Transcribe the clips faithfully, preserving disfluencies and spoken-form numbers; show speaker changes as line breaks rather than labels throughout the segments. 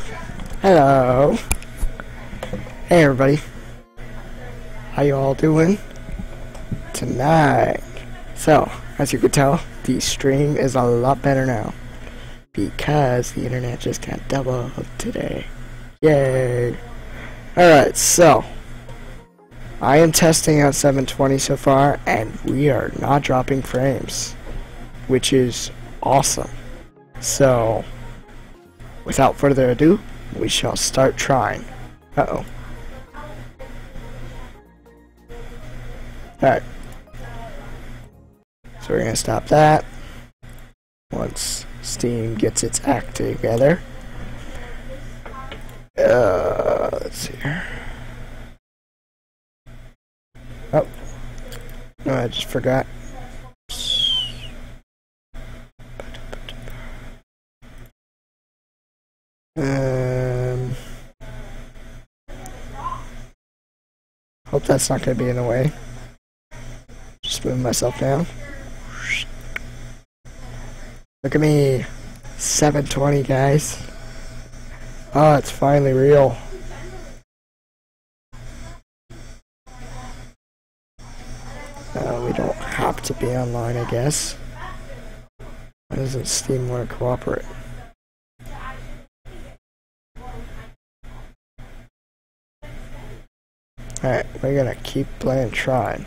Hello. Hey everybody. How you all doing tonight? So, as you can tell, the stream is a lot better now because the internet just got doubled today. Yay. Alright, so I am testing out seven twenty so far and we are not dropping frames, which is awesome. So, without further ado, we shall start trying. Uh-oh. Alright. So we're gonna stop that once Steam gets its act together. Uh, let's see here. Oh. No, I just forgot. Um, hope that's not going to be in the way. Just move myself down. Look at me, seven twenty guys. Oh, it's finally real. Uh, we don't have to be online, I guess. Why doesn't Steam want to cooperate? Alright, we're gonna keep playing Trine.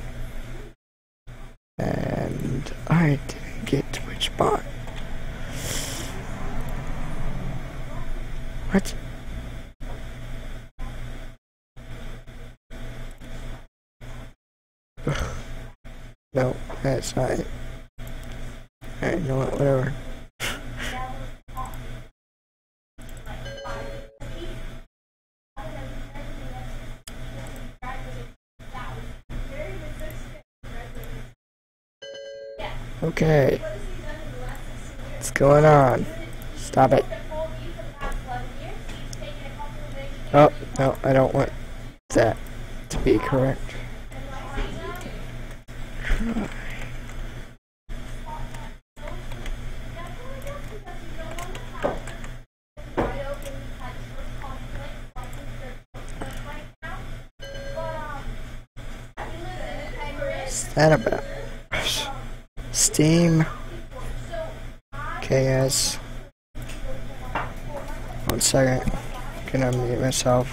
And I didn't get Twitch bot. What? Ugh. No, that's not it. Alright, you know what, whatever. Okay. What's going on? Stop it. Oh, no, I don't want that to be correct. Try. What's that about? Steam K S. One second. Can I unmute myself?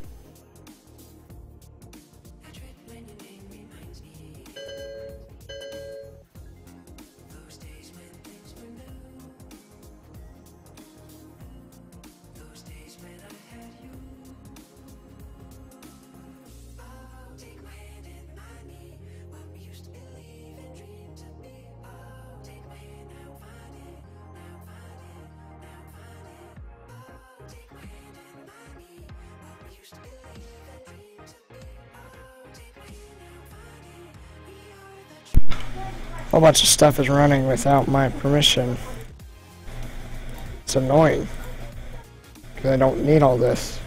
A whole bunch of stuff is running without my permission. It's annoying because I don't need all this.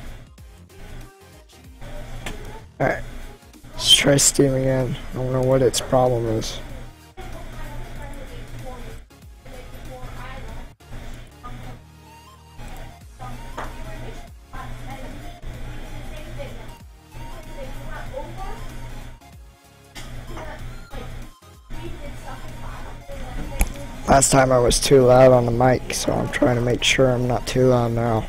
Alright, let's try Steam again. I don't know what its problem is. Last time I was too loud on the mic, so I'm trying to make sure I'm not too loud now.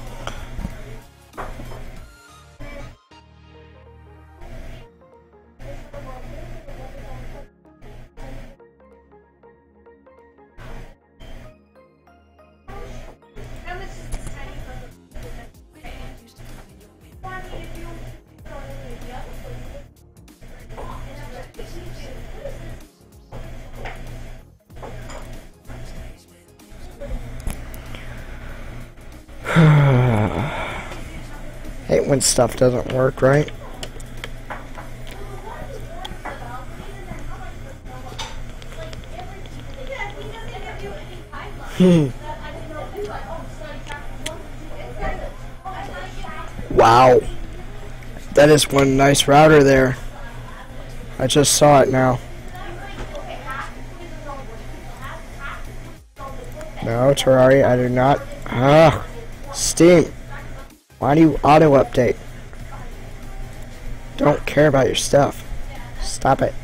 Hate when stuff doesn't work right. Hmm. Wow. That is one nice router there. I just saw it now. No, Terraria, I do not. Ah, Steam. Why do you auto-update? Don't care about your stuff. Stop it.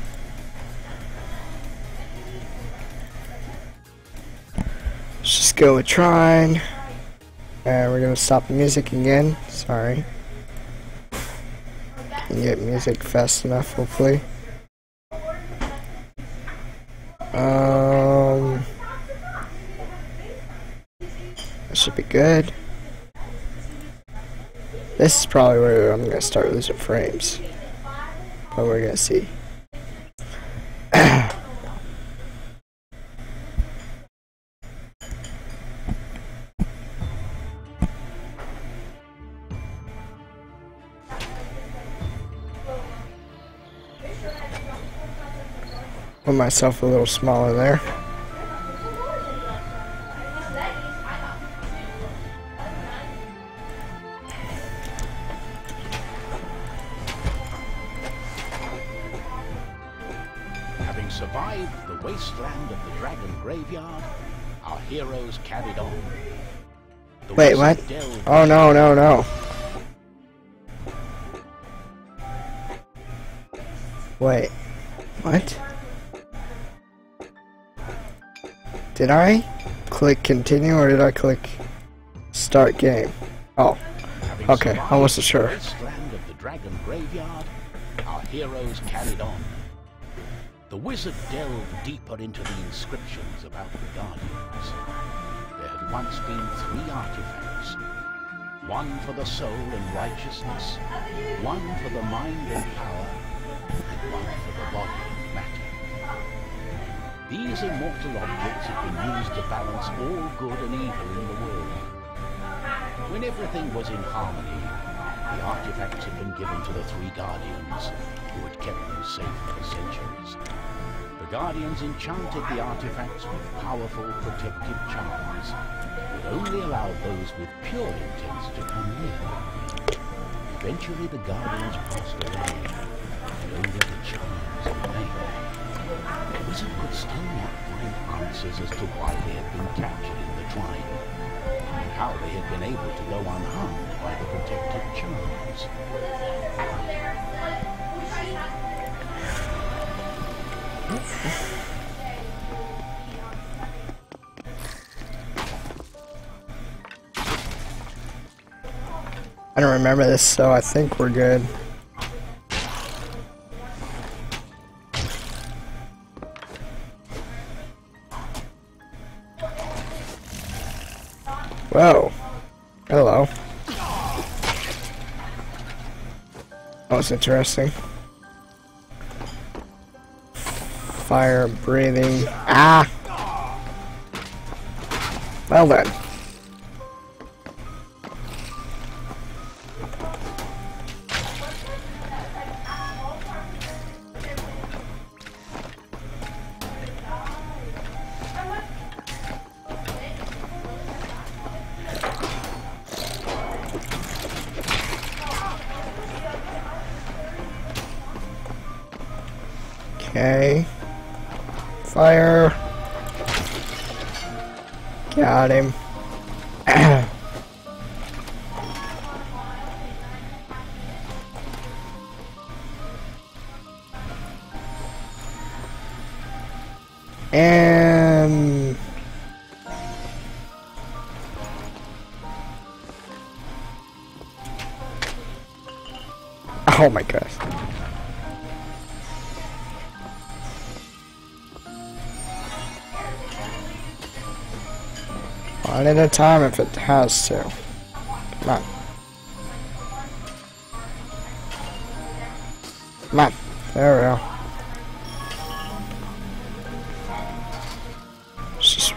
Let's just go with Trine. And we're gonna stop the music again. Sorry. Can get music fast enough, hopefully. Um, that should be good. This is probably where I'm gonna start losing frames, but we're gonna see. Put myself a little smaller there.
Having survived the wasteland of the Dragon Graveyard, our heroes carried on. The
Wait, what? Oh no, no, no. Wait, what? Did I click continue or did I click start game? Oh, okay, I wasn't sure.
The wasteland of the Dragon Graveyard, our heroes carried on. The wizard delved deeper into the inscriptions about the Guardians. There had once been three artifacts. One for the soul and righteousness, one for the mind and power, and one for the body and matter. These immortal objects had been used to balance all good and evil in the world. When everything was in harmony, the artifacts had been given to the three Guardians, who had kept them safe for centuries. The Guardians enchanted the artifacts with powerful protective charms that only allowed those with pure intents to come near. Eventually the Guardians passed away, and only the charms remained. The wizard could still not find answers as to why they had been captured in the Trine, and how they had been able to go unharmed by the protective charms.
I don't remember this, so I think we're good. Whoa. Hello. That was interesting. Fire breathing. Ah! Well then. Okay. Fire. Got him. And oh my gosh. One at a time if it has to. Come on. Come on. There we go. Just,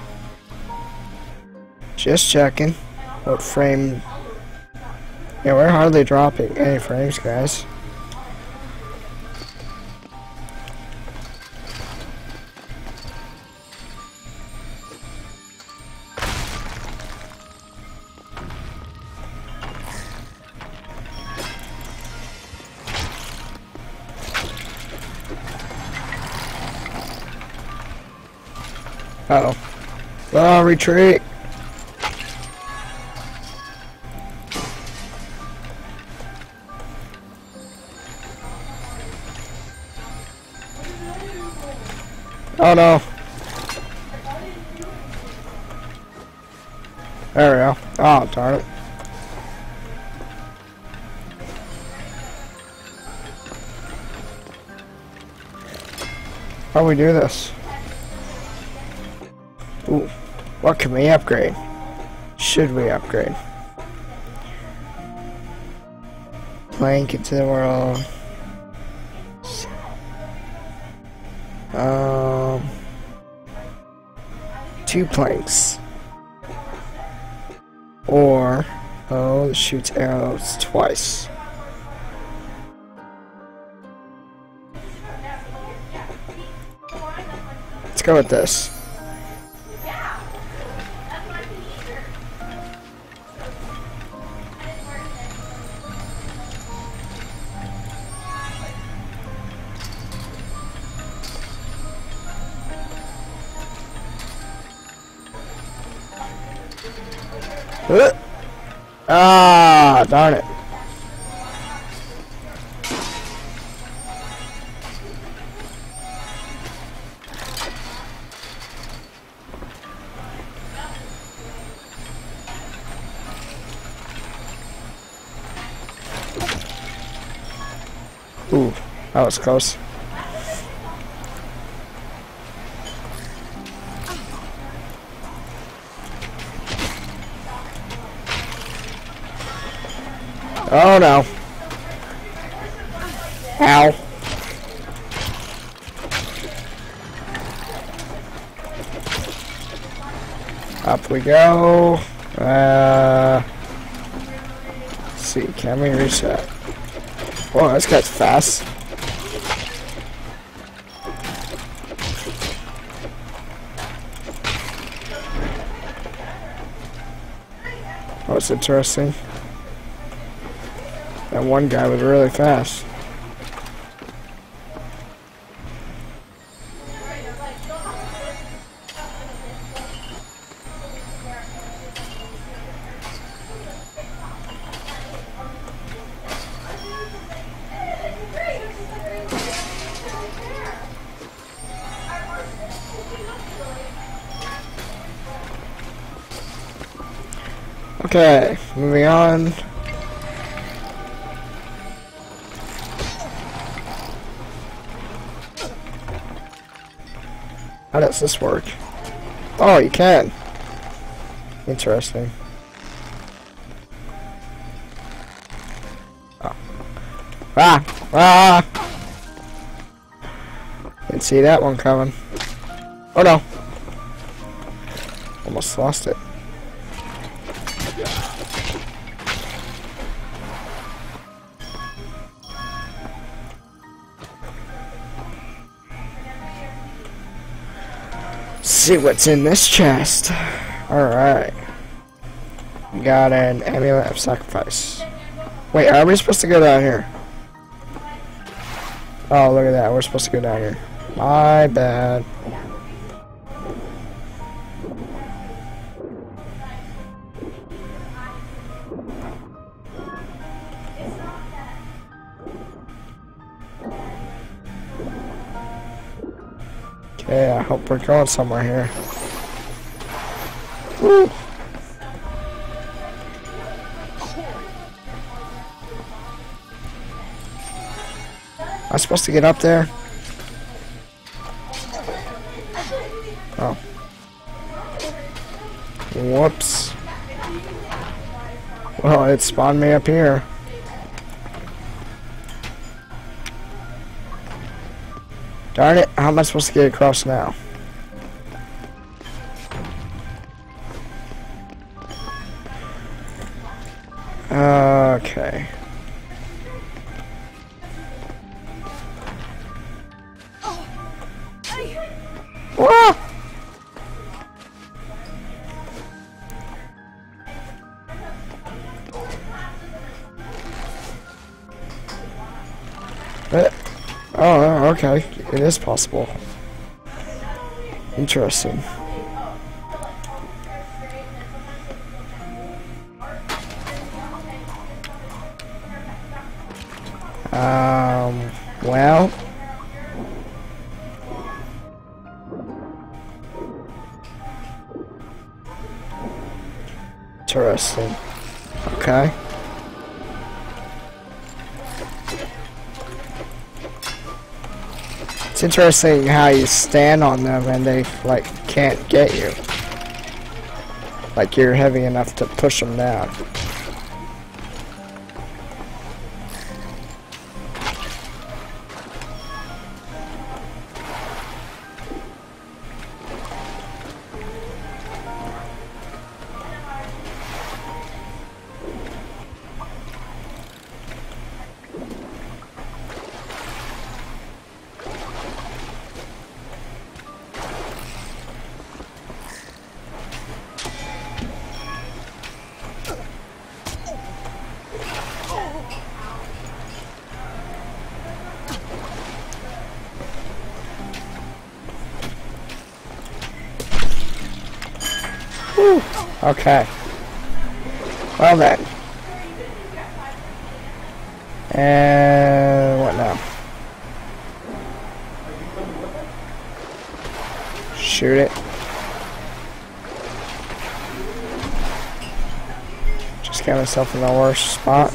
just checking. What frame? Yeah, we're hardly dropping any frames, guys. Uh oh. Oh, retreat. Oh no. There we go. Oh, darn it. How do we do this? Ooh. What can we upgrade? Should we upgrade? Plank into the world. Um, two planks. Or, oh, it shoots arrows twice. Let's go with this. Uh, ah, darn it. Ooh, that was close. Oh no. Ow. Up we go. Uh, let's see, can we reach that? Whoa, this guy's fast. Oh, it's interesting. That one guy was really fast. Okay, moving on. How does this work? Oh, you can. Interesting. Oh. Ah! Ah! Didn't see that one coming. Oh no! Almost lost it. See what's in this chest. Alright. Got an amulet of sacrifice. Wait, are we supposed to go down here? Oh, look at that. We're supposed to go down here. My bad. Okay, I hope we're going somewhere here. Woo. Am I supposed to get up there? Oh. Whoops. Well, it spawned me up here. Darn it, how am I supposed to get across now? Okay. Whoa! Uh, oh, okay. It is possible. Interesting. Um, well. interesting. Okay. It's interesting how you stand on them and they, like, can't get you. Like you're heavy enough to push them down. Whew. Okay. Well then. And what now? Shoot it. Just got myself in the worst spot.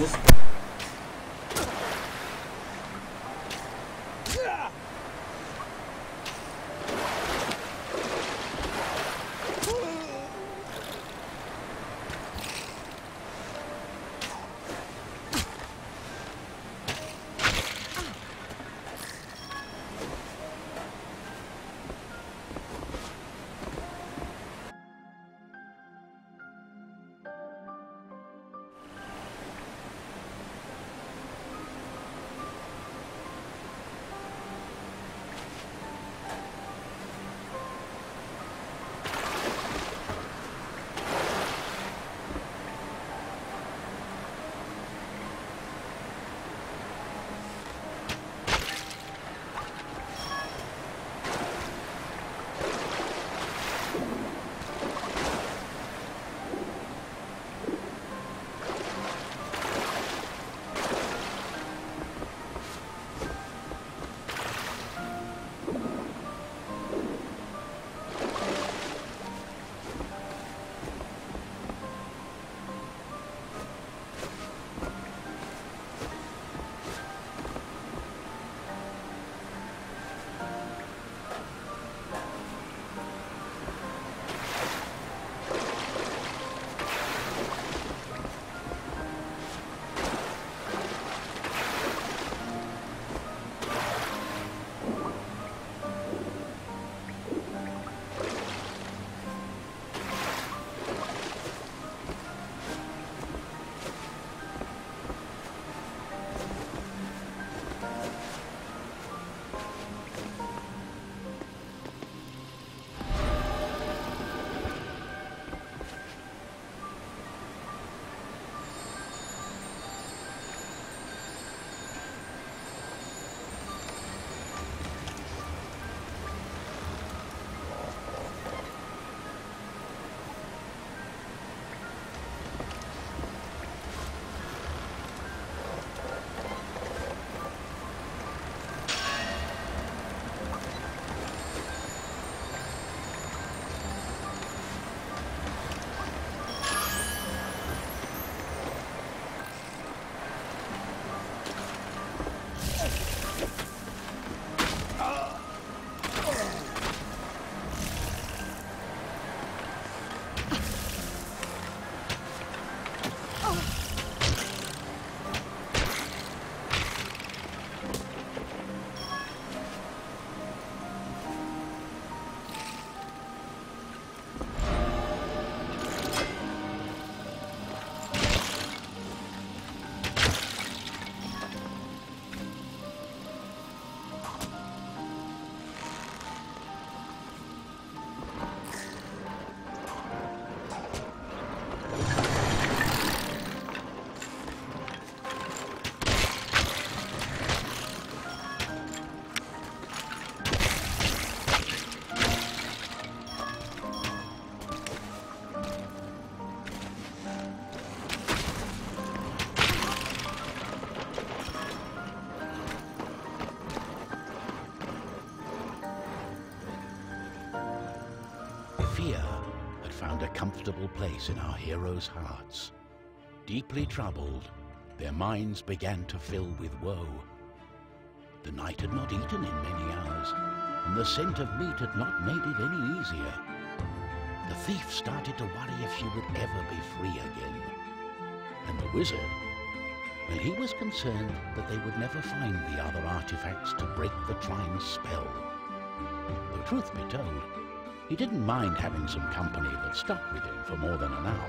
found a comfortable place in our heroes' hearts. Deeply troubled, their minds began to fill with woe. The knight had not eaten in many hours, and the scent of meat had not made it any easier. The thief started to worry if she would ever be free again. And the wizard, well, he was concerned that they would never find the other artifacts to break the Trine's spell. Though truth be told, he didn't mind having some company that stuck with him for more than an hour.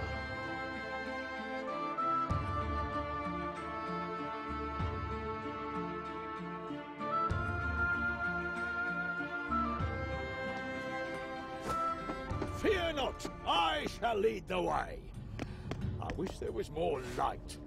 Fear not, I shall lead the way. I wish there was more light.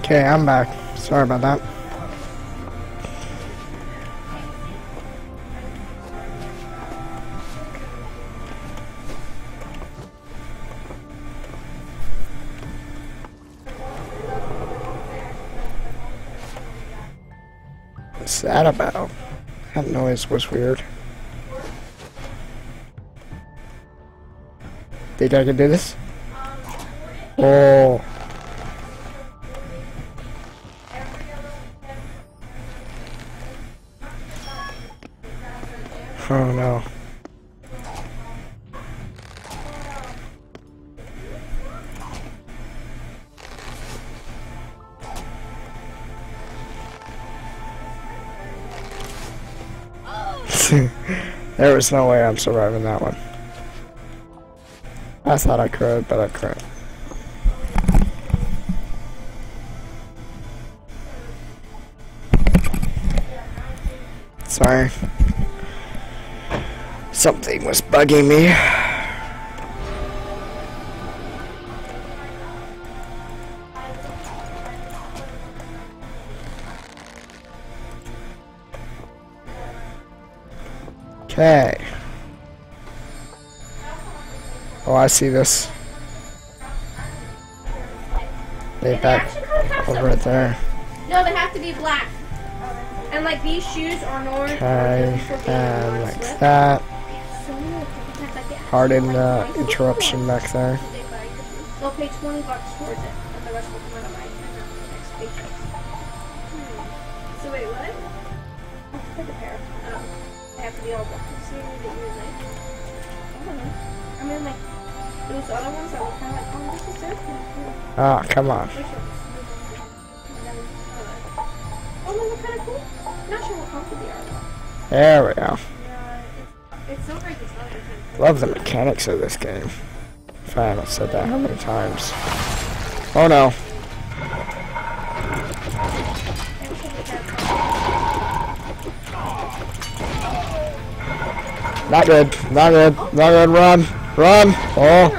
Okay, I'm back. Sorry about that. What's that about? That noise was weird. Think I can do this? Oh. Oh no. There was no way I'm surviving that one. I thought I could, but I couldn't. Sorry. Something was bugging me. Okay. Oh, I see this. They back over it there.
No, they have to be black. And like these shoes are normal.
Okay, and like that. Pardon the interruption back there.
They'll pay twenty bucks towards it, and the rest will come out of my next paycheck. Hmm. So wait, what? I'll pick a pair. Um, they have to be all black. See what you like? I don't know. I mean, like those other ones that were kind of like, oh, this is so cool.
Ah, come on.
Oh, no, they're kind of cool. Not sure how comfortable they are though.
There we go.
Yeah, it's, it's so great to tell you.
Love the mechanics of this game. If I haven't said that how many times. Oh no. Not good. Not good. Not good. Run. Run. Oh.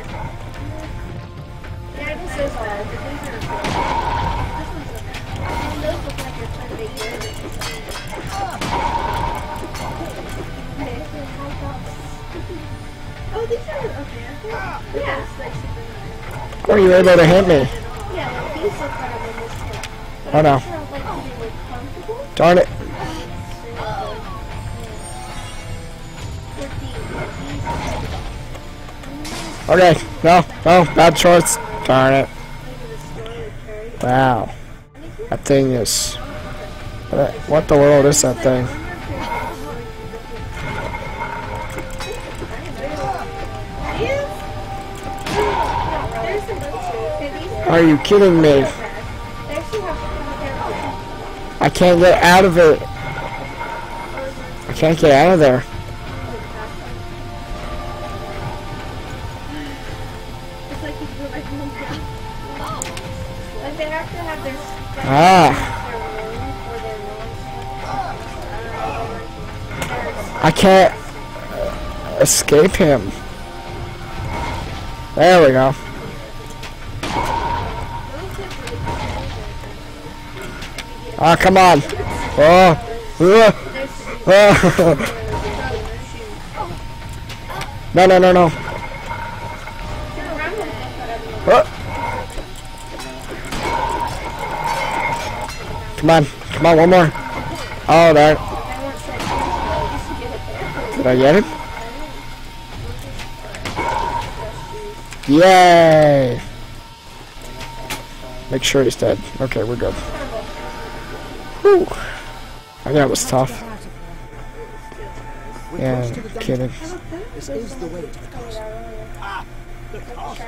How are you able to hit me? Oh no. Darn it. Okay. No. No. Bad choice. Darn it. Wow. That thing is... What the world is that thing? Are you kidding me? I can't get out of it. I can't get out of there. Ah. I can't escape him. There we go. Ah, come on. Oh. Uh, uh. No, no, no, no. Uh. Come on. Come on, one more. Oh, there. Did I get him? Yay! Make sure he's dead. Okay, we're good. Whew. I know it was tough. Yeah, kidding.
This is the way to the castle. Ah, the castle.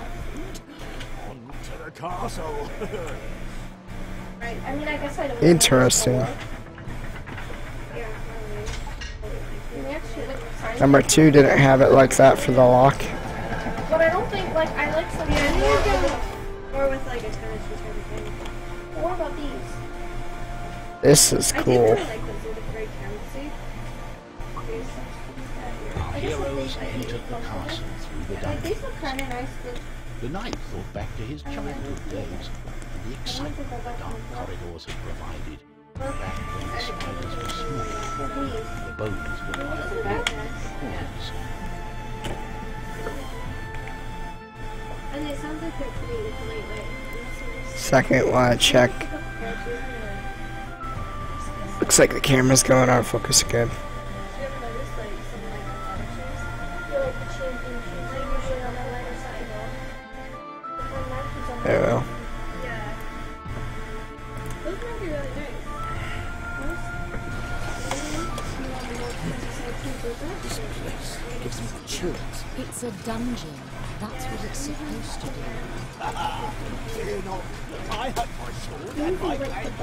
On to the castle.
Right. I mean, I guess I don't.
Interesting. Number two didn't have it like that for the lock.
But I don't think, like, I like some more, more with, like, a tennis type of thing. What about these?
This is
I do
cool.
really like those. They're very fancy.
Our heroes entered the castle through the
Like, these
dungeons.
look kind of nice.
The knight thought back to his childhood days. the excitement the dark corridors had provided. Back when the spiders were small, the bones were large, horns.
And it sounds like they're pretty lightweight.
Second one, check. Looks like the camera's going out of focus again. There we go.
Yeah. Those might be really nice.
Gives me the chills. It's a dungeon. That's what it's supposed to do.
Fear not, I had my sword and my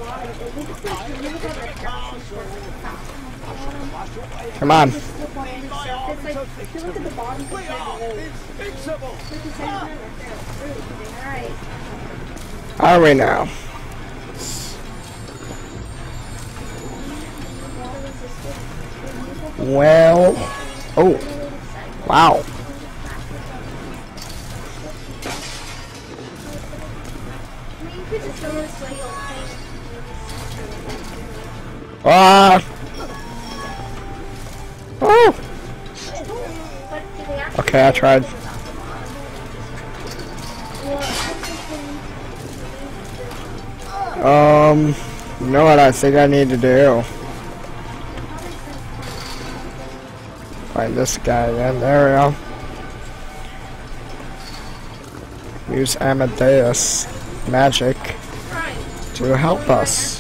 Come on.
It's like, if you look at the bottom, it's like a
invincible.
Alright.
Are we now? Well, oh, wow. Ah. Oh. Okay, I tried. Um, you know what I think I need to do? Find this guy again. There we go. Use Amadeus magic to help us.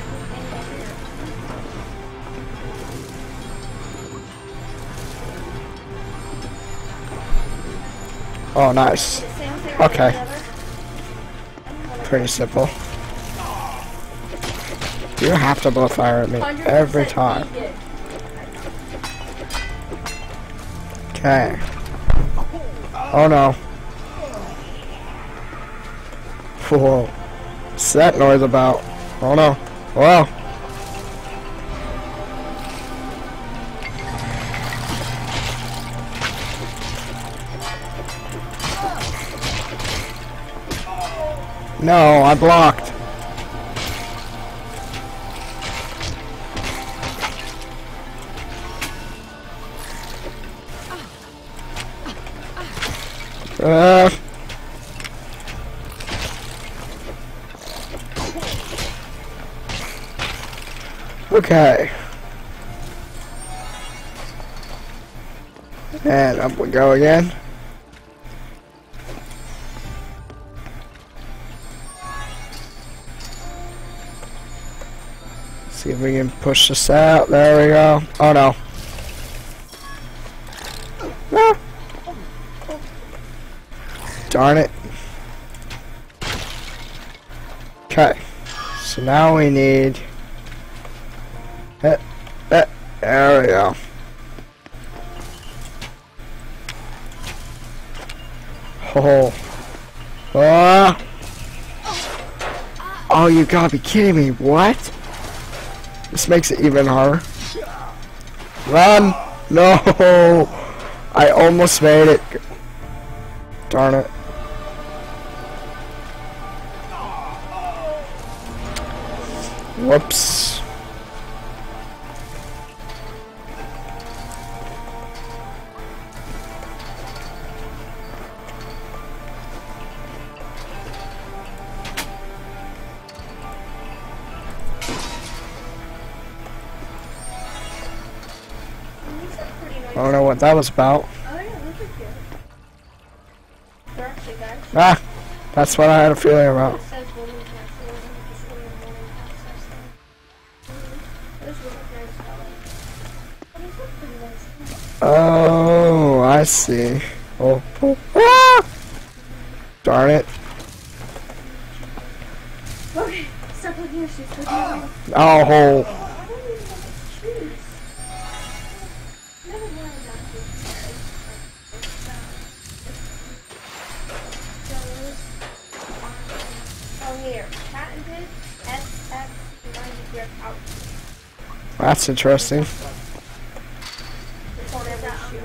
Oh, nice. Okay. Pretty simple. You have to blow fire at me every time. Okay. Oh no. Whoa. What's that noise about? Oh no. Whoa. No, I blocked. Uh. Okay. And up we go again. See if we can push this out. There we go. Oh no. No. Darn it. Okay. So now we need... Eh, eh, there we go. Oh. Oh. Oh, you gotta be kidding me. What? This makes it even harder. Run! No! I almost made it. Darn it. Whoops. I don't know what that was about.
Oh yeah, those are cute. They're actually guys.
Ah, that's what I had a feeling about.
It says women castles and just women women castles. Those look nice colors. But these look pretty nice.
Oh, I see. Oh, oh. Ah! Darn it.
Okay, stop looking at shoes.
Oh.
I don't even know what to choose. Never mind that Oh, here. Patented S X ninety grip out.
That's interesting.
It's on every shoe.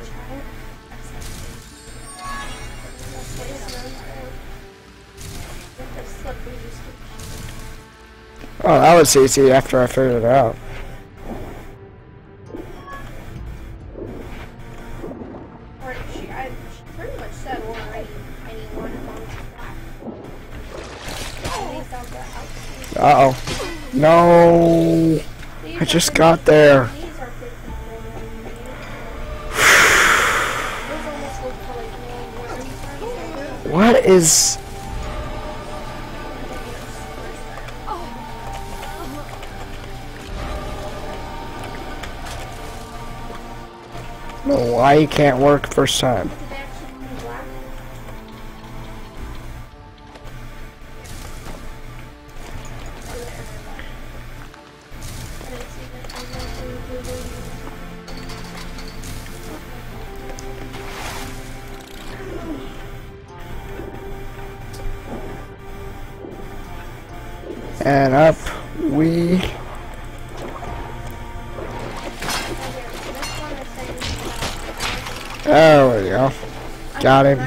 The slippery used
Oh, that was easy after I figured it out.
Or she, I, she pretty much said already. Anyone wants that.
Uh oh. No. I just got there. What is... No, why you can't work first time. And up we... There we go. Got him.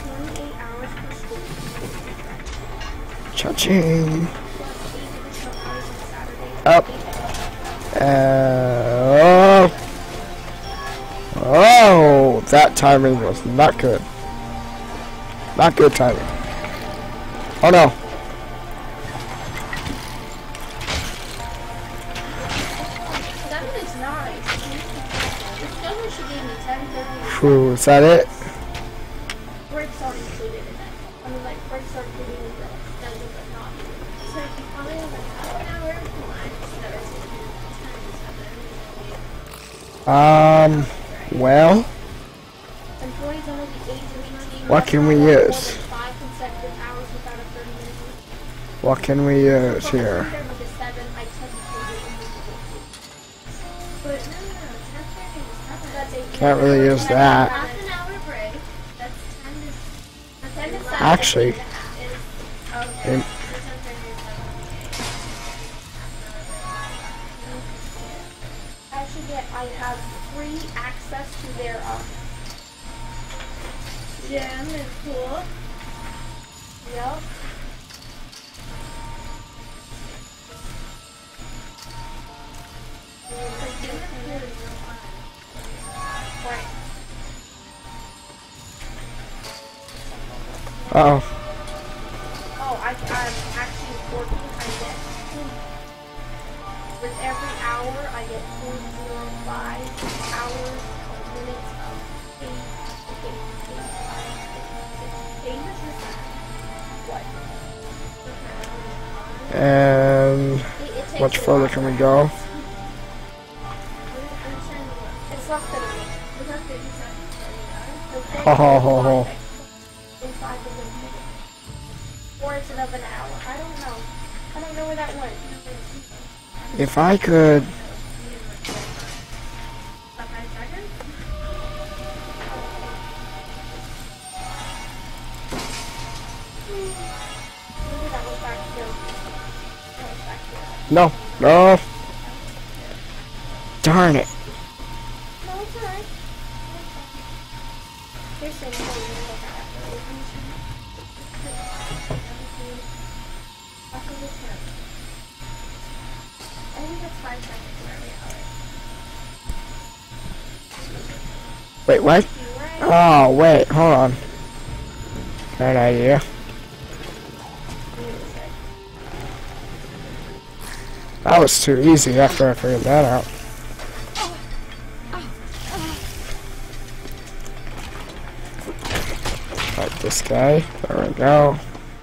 Cha-ching. Up. Uh, oh. Oh, that timing was not good. Not good timing. Oh no. Ooh, is that it?
Breaks are included in that. I mean, like, breaks are included in the dungeon, but not. So if you come in like half an hour,
Um, well,
employees under the age of eighteen.
what can we use?
Five consecutive hours without a thirty minute.
What can we use here?
But no, no, no, that's a
Can't really use that.
half an hour break. That's ten to ten to seven.
Actually,
Is okay.
in-
I should get. I have free access to their um, gym and pool. Yep. Right.
uh oh.
Oh, I, I'm actually working. I get with every hour, I get point zero five hours minutes of eight, eight, eight, eight, eight, what?
And
It, it takes
much
a
further
lot.
can we go?
It's less than a week. It's not fifty seconds. Okay.
Ho ho ho ho.
In five to one minute. Or it's another an hour. I don't know. I don't know where that went.
If I could...
Five seconds? Maybe that was back here. That was back here.
No, no. Darn it.
No, it's alright. Here's some more you look at after. After this one. I think it's five seconds where we are.
Wait, what? Oh, wait, hold on. Got an idea. That was too easy after I figured that out. Like this guy. There we go.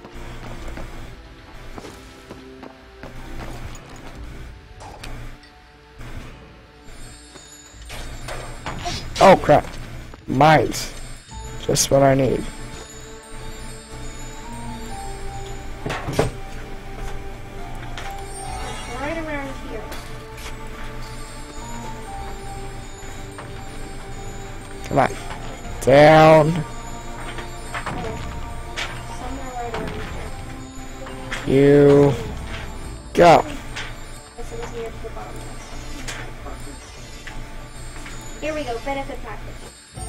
Oh crap. Mines. Just what I need.
Right around here.
Come on. Down.
Somewhere right around here.
You go.
This is near the bottom. Here we go, benefit package.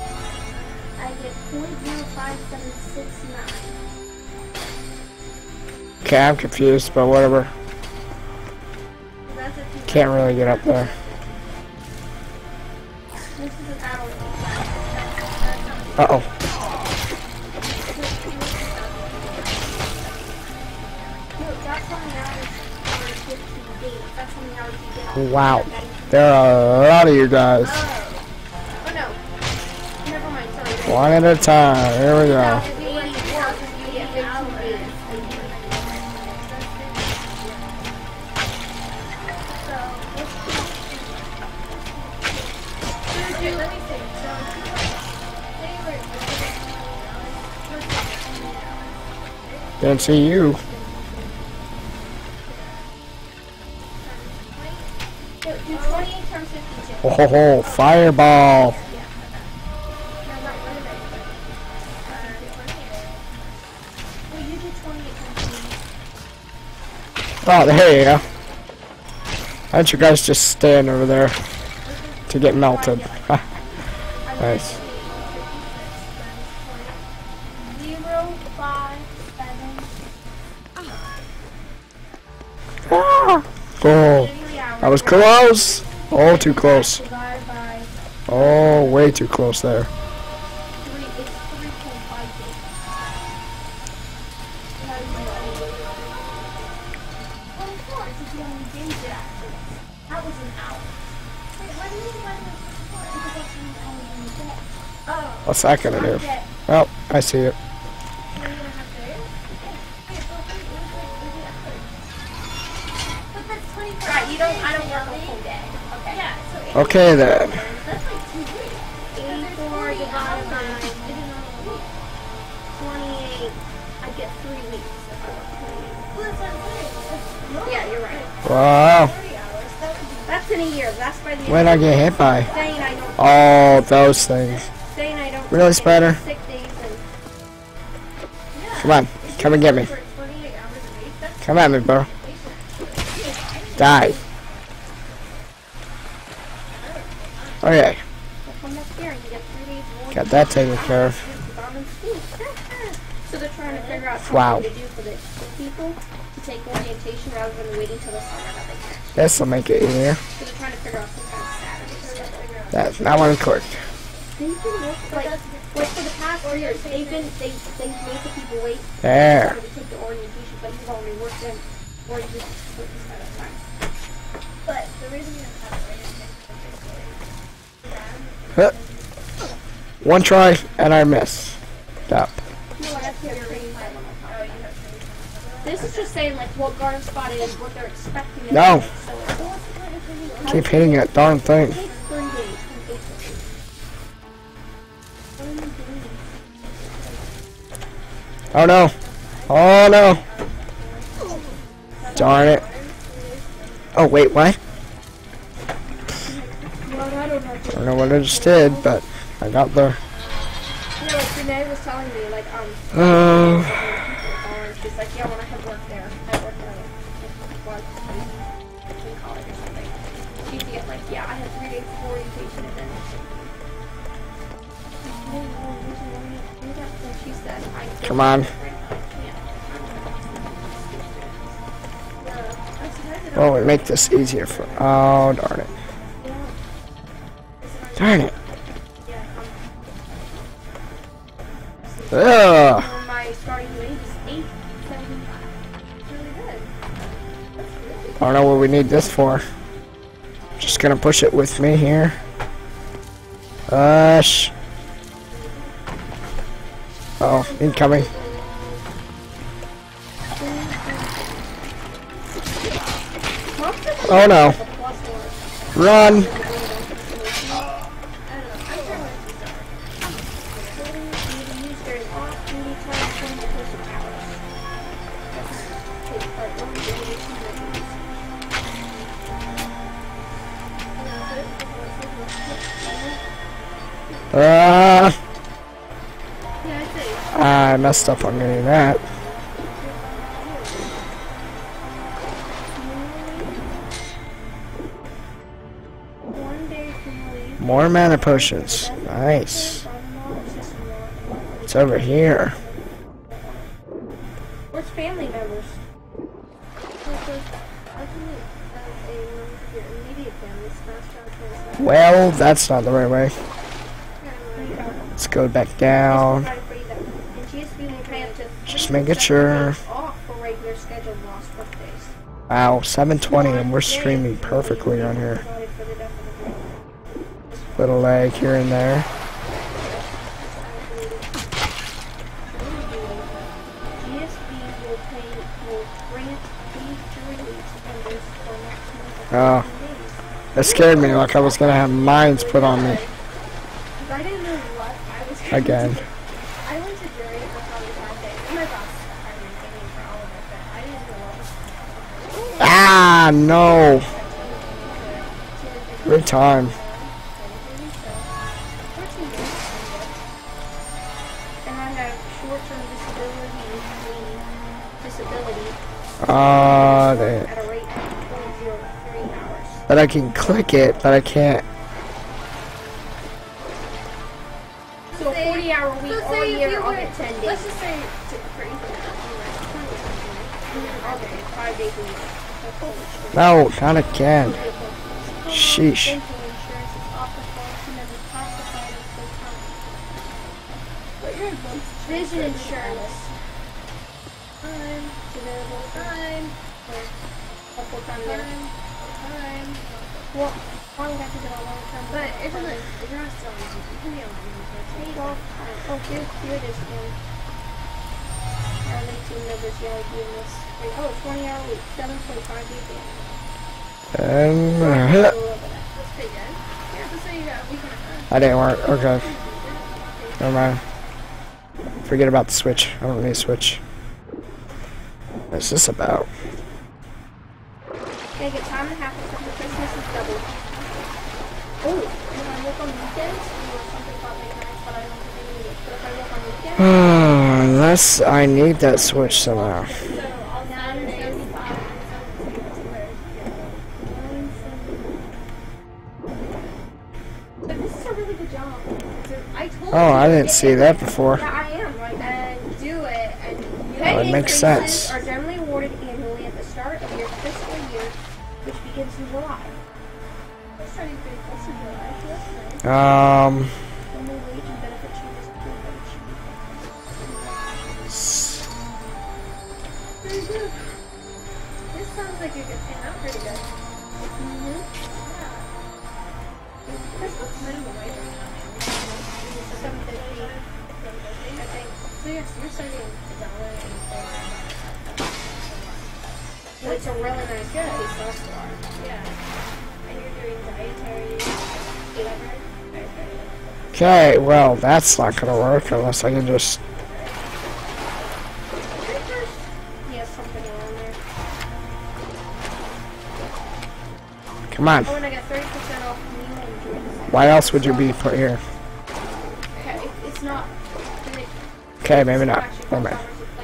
I get point zero five seven six nine.
Okay, I'm confused, but whatever.
That's a two.
Can't really get up there.
This is an hour.
Uh oh.
No, that's how many hours for fifteen days. That's how many hours you get on.
Wow. There are a lot of you guys.
Oh. Oh no. Never mind, sorry.
One at a time. Here we go.
If you eighty work, you get fifteen days. So, let me see.
Didn't see you.
Do twenty-eight times fifty-two.
Oh ho ho, fireball.
Well, you do twenty-eight times fifty-two.
Oh, there you go. Why don't you guys just stand over there to get melted? Nice.
Zero, five, seven,
Ah! Oh,
three hours.
that was close. Oh, too close.
Divided by
Oh, way too close there.
three, it's three point five days. Well, of course, if you only days it actually. That was an hour. Wait, what do you mean by the because that's when you only in the day. Oh.
What's that gonna do?
Okay.
Oh, I see it.
Three and a half days? Wait, but wait, wait, wait, wait, wait. But that's twenty-four. Right, you don't, I don't work a full day. Okay. Yeah, so eight
Okay then.
that's like two weeks. eighty-four divided by twenty-eight. I get three weeks if I work twenty-eight. Yeah, you're right.
Wow.
That's in a year. That's by the
When I get hit by?
saying I don't
Oh, those things.
saying I don't
Really,
take
Spider?
sick days and
Come on, come and get me.
for twenty-eight hours a week. That's
Come at me, bro. Die. Okay,
come next year and you get three days more.
got that taken care of.
So they're trying to figure out something
Wow.
to do for the for people to take orientation rather than waiting till the summer that they can.
This will make it easier.
So they're trying to figure out some kind of Saturday schedule.
That's not what I clicked.
They've been work, like, like for the past three years, they've been they they made the people wait
There.
to take the orientation, but you've already worked in orientation for this kind of time. But the reason you don't have orientation
Huh. One try and I miss. Stop.
No, I have to have training time on my phone. This is just saying like what guard spot is, what they're expecting.
No.
So it's
Keep hitting that darn thing.
It takes three days from eight to eight.
Oh no. Oh no. Darn it. Oh wait, what?
Well, I don't know.
I don't know what I just did, but I got there.
Yeah, like Trine was telling me, like, um,
Oh.
she's like, yeah, when I had worked there, I worked there, like, in college or something. She'd be like, yeah, I had three days of orientation and then. And she said, I.
Come on. Oh, we make this easier for. Oh, darn it. Darn it. Ugh.
My starting wage is eight seventy-five. Really good.
I don't know what we need this for. Just gonna push it with me here. Ush. Oh, incoming. Oh no. Run. Uh, I messed up on getting that. More mana potions. Nice. It's over here.
Where's family members?
Well, that's not the right way. Let's go back down. Just making sure. Wow, seven twenty and we're streaming perfectly on here. Little lag here and there. Oh, that scared me like I was gonna have mines put on me. Again.
I went to jury for probably five days. And my boss hired me to me for all of it, but I didn't do what was
Ah, no. Good time.
And I have short-term disability, disability
Ah, uh, they.
at a rate of zero point zero three hours.
But I can click it, but I can't.
So a forty hour week
so
all
say if
year,
you
I'll
were-
get ten days.
Let's just say, to, for Ethan,
I'll get five days a week. That's holy shit.
No, not again. Sheesh.
Dental insurance is often functioned as a classified as full-time.
but you're both
Vision insurance
time,
is available for
time,
a full-time year.
time, time.
Well, I would have to do a long-term.
But it doesn't, if you're not still on YouTube, you can be on YouTube.
Well, oh, here, here it is again. Our team members, yeah, I do this. Wait, oh, twenty hour week, seven point five days a
And uh,
That's pretty good. Yeah, just say you got a week and a half.
that didn't work. Okay, never mind. Forget about the switch. I don't need a switch. What's this about?
They get time and a half for Christmas is double. Oh, and if I work on weekends, you know, something about late nights, but I don't think I need it. But if I work on weekends,
Unless I need that switch somehow.
So all Saturdays, five, but this is a really good job. So I told
Oh, I
you,
didn't see that before.
yeah, I am right now.
and do it, and you
That would
Pay
make
increases
sense.
are generally awarded annually at the start of your fiscal year, which begins in July.
We're starting pretty close to July, so that's nice.
Um,
Only wage and benefit changes to wage.
Pretty good. This sounds like you're getting out pretty good.
Mm-hmm.
Yeah. That's what's minimum wage right now.
seven fifty, I think.
So yes, you're starting a dollar and four.
Well, it's a really nice
Good.
pay so far.
Yeah. And you're doing dietary whatever. Dietary.
okay, well, that's not gonna work unless I can just.
He has something around there.
Come on.
Oh, and I got thirty percent off meal and drinks.
Why else would you be put here?
Okay, it's not.
Okay, maybe not. Never mind.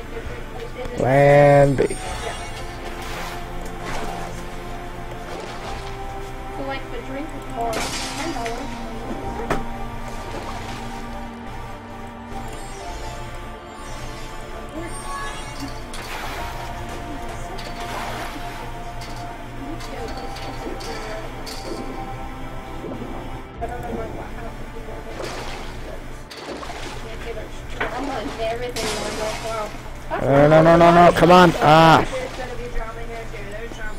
Plan B.
So like the drink or ten dollars. I don't know what I'm on everything on wow.
No, no, no, no, no. Come on. Ah.
There's gonna be drama here too. There's drama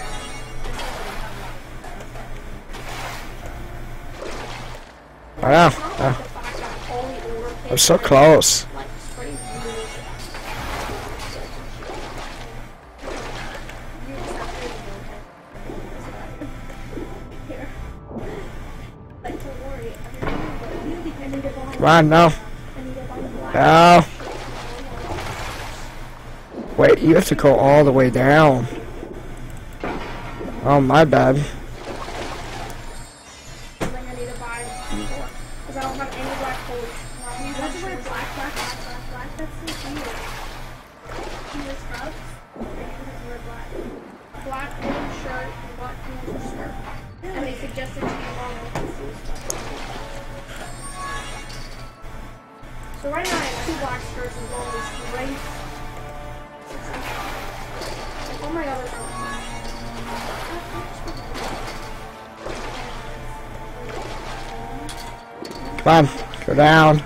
everywhere.
I know. Ah, I'm so close.
Like spray blues. Here. Like don't worry, I need to buy
Come on, no.
I need to buy black.
No. Wait, you have to go all the way down. Oh, my bad.
I think I need to buy more. Because I don't have any black clothes.
You have to wear black, black, black, black, black. That's so weird. You wear scrubs? Or you have to wear black?
Black wool shirt and black wool skirt. And they suggested to be long with the sleeves. So right now I have two black skirts as well as gray. Like, oh my god, they're not.
Come on, go down.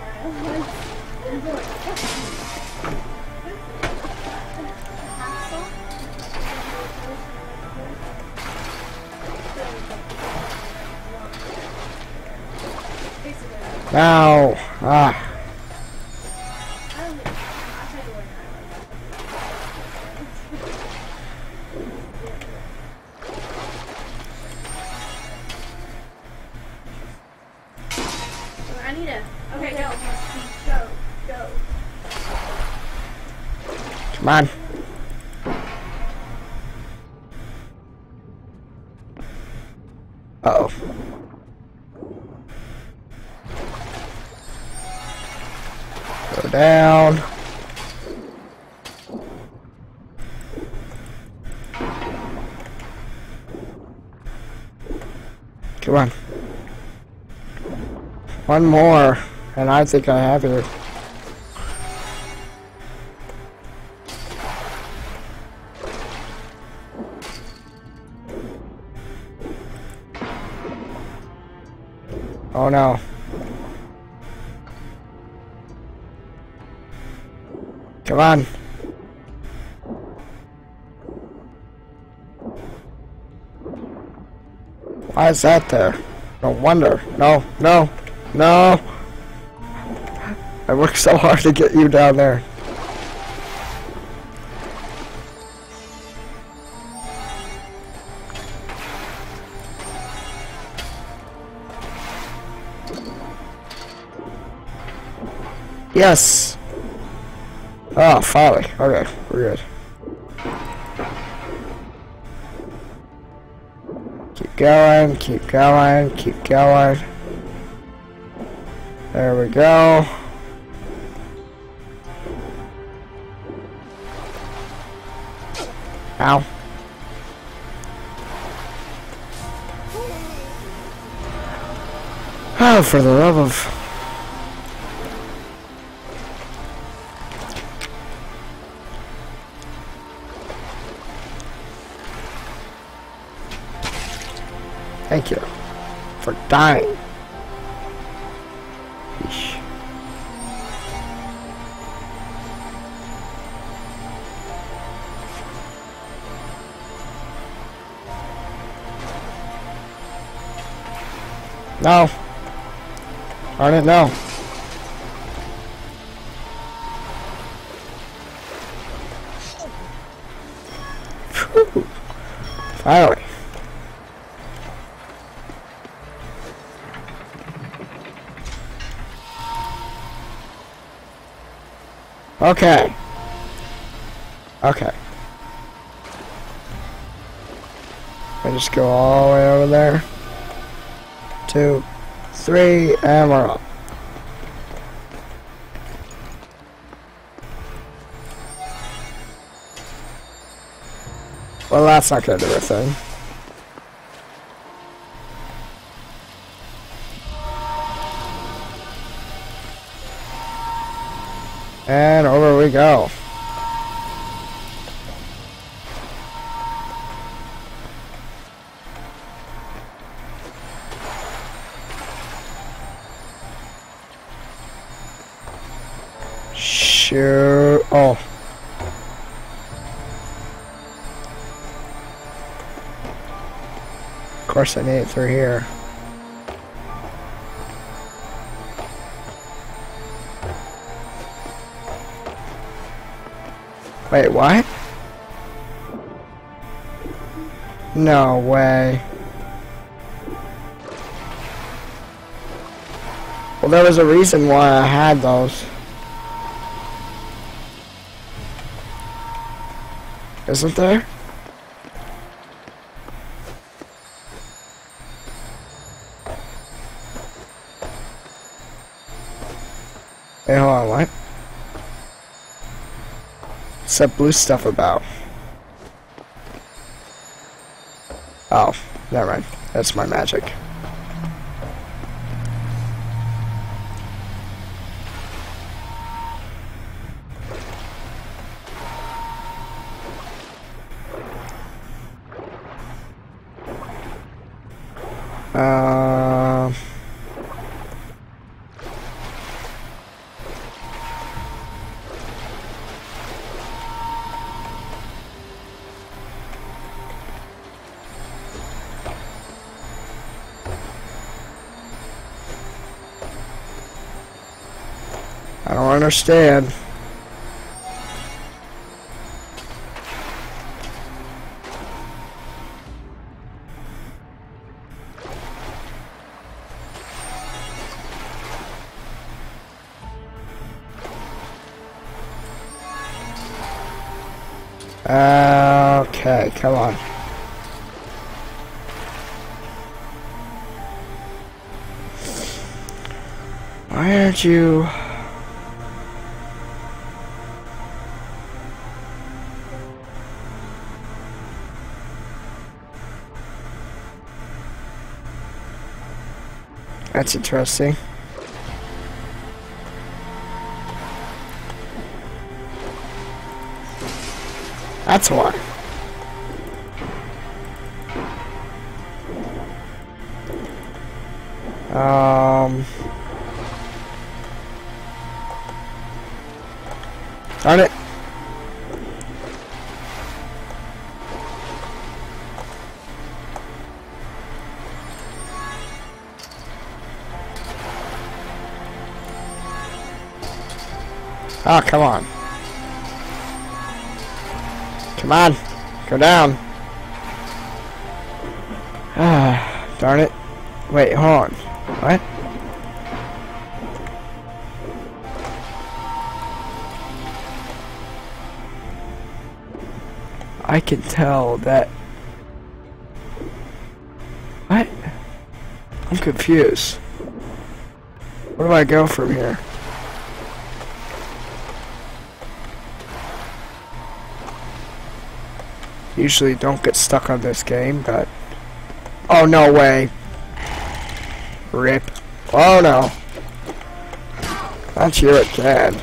Now, ah.
I need a. Okay, go. Go. Go.
Come on. Uh-oh. Go down. Come on. One more, and I think I have you. Oh no. Come on. Why is that there? No wonder. No, no, no. I worked so hard to get you down there. Yes. Oh, finally. Okay, we're good. Keep going, keep going, keep going. There we go. Ow. Oh, for the love of... Thank you for dying. Eesh. No. Darn it, no. Phew. Finally. Okay. Okay. I just go all the way over there. Two, three, and we're up. Well, that's not gonna do a thing. And over we go. Shoot. Oh. Of course I need it through here. Wait, what? No way. Well, there was a reason why I had those. Isn't there? Wait, hold on, what? What's that blue stuff about? Oh, never mind. That's my magic. Uh, I don't understand. Okay, come on. Why aren't you... That's interesting. That's why. Um... Darn it. Oh, come on. Come on. Go down. Ah, darn it. Wait, hold on. What? I can tell that... What? I'm confused. Where do I go from here? Usually don't get stuck on this game, but... Oh, no way. Rip. Oh, no. Not you again.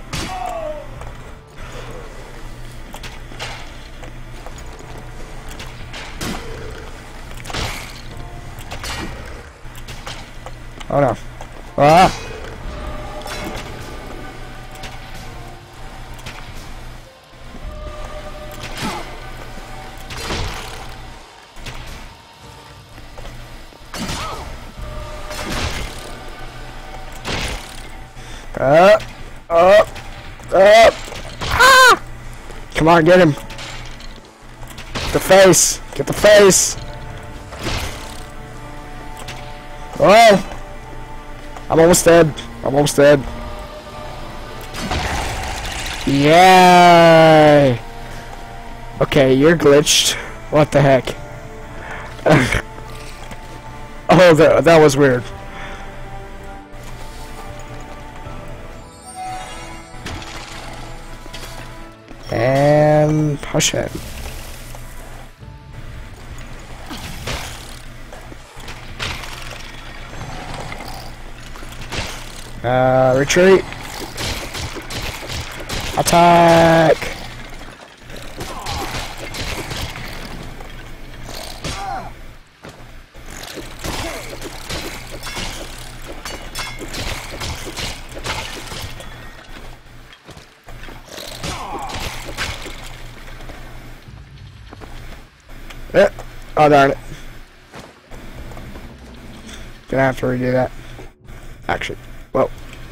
Oh, no. Ah! Up, up, up. Ah! Come on, get him. Get the face. Get the face. Oh! I'm almost dead. I'm almost dead. Yay! Okay, you're glitched. What the heck? Oh, that, that was weird. And push it. Uh, retreat. Attack. Eh. Oh, darn it. Gonna have to redo that. Actually, well.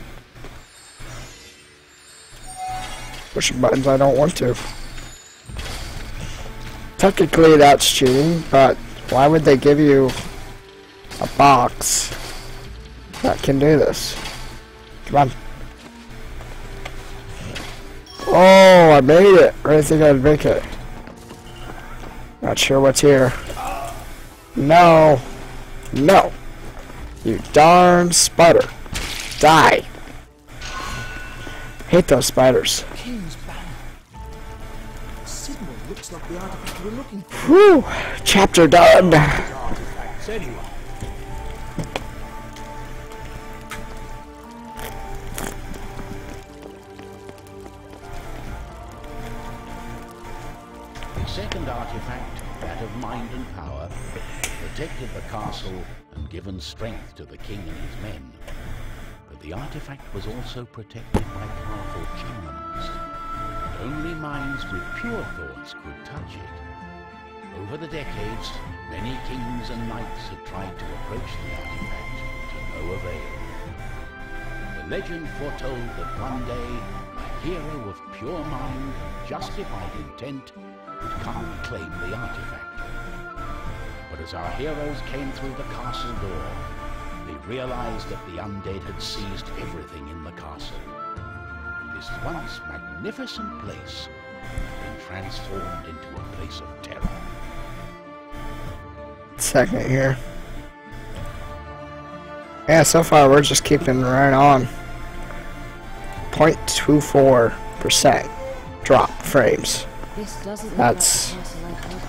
Pushing buttons I don't want to. Technically that's cheating, but why would they give you a box that can do this? Come on. Oh, I made it. I didn't think I'd make it. Not sure what's here. No. No. You darn spider. Die. Hate those spiders.
King's banner. Signal looks like the artifact we're looking for.
Whew. Chapter done.
Artifacts anyway.
The second artifact, that of mind and power, protected the castle and given strength to the king and his men. But the artifact was also protected by powerful charms. Only minds with pure thoughts could touch it. Over the decades, many kings and knights had tried to approach the artifact to no avail. The legend foretold that one day a hero of pure mind and justified intent would come and claim the artifact. But as our heroes came through the castle door, they realized that the undead had seized everything in the castle. This once magnificent place had been transformed into a place of terror.
Second here. Yeah, so far we're just keeping right on. zero point two four percent drop frames.
This doesn't look
That's-
like a castle I've heard of.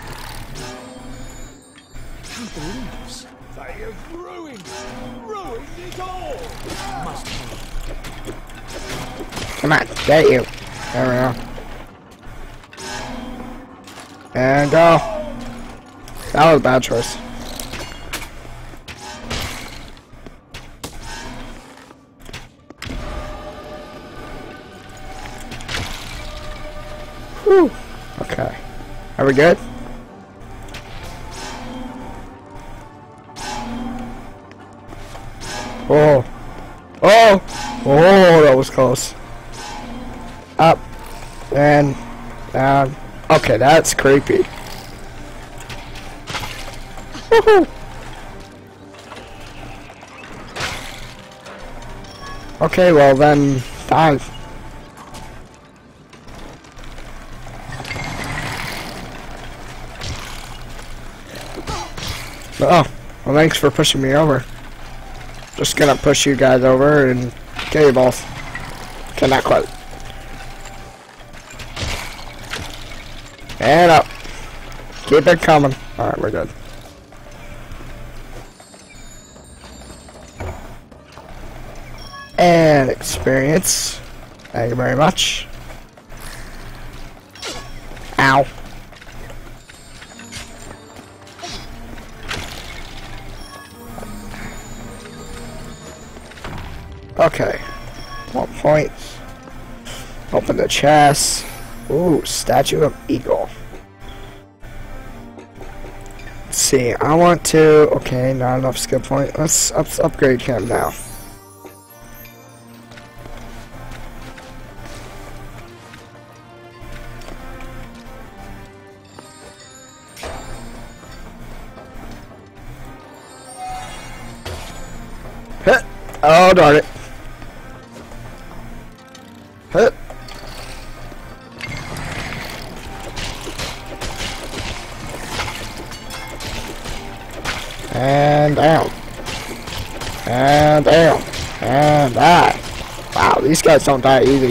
I can't believe this.
They have ruined, ruined it all. Must be.
Come on, get you. There we go. And go. That was a bad choice. Whew. Okay. Are we good? Oh. Oh! Oh, that was close. Up. And down. Okay, that's creepy. Woohoo! Okay, well then, die. Oh, well thanks for pushing me over. Just gonna push you guys over and kill you both. Okay, not quite. And up. Keep it coming. Alright, we're good. And experience. Thank you very much. Ow. Okay. One point. Open the chest. Ooh, statue of eagle. Let's see. I want to. Okay, not enough skill point. Let's, let's upgrade him now. Hit. Oh, darn it. Hit. And down. And down. And die. Wow, these guys don't die easy.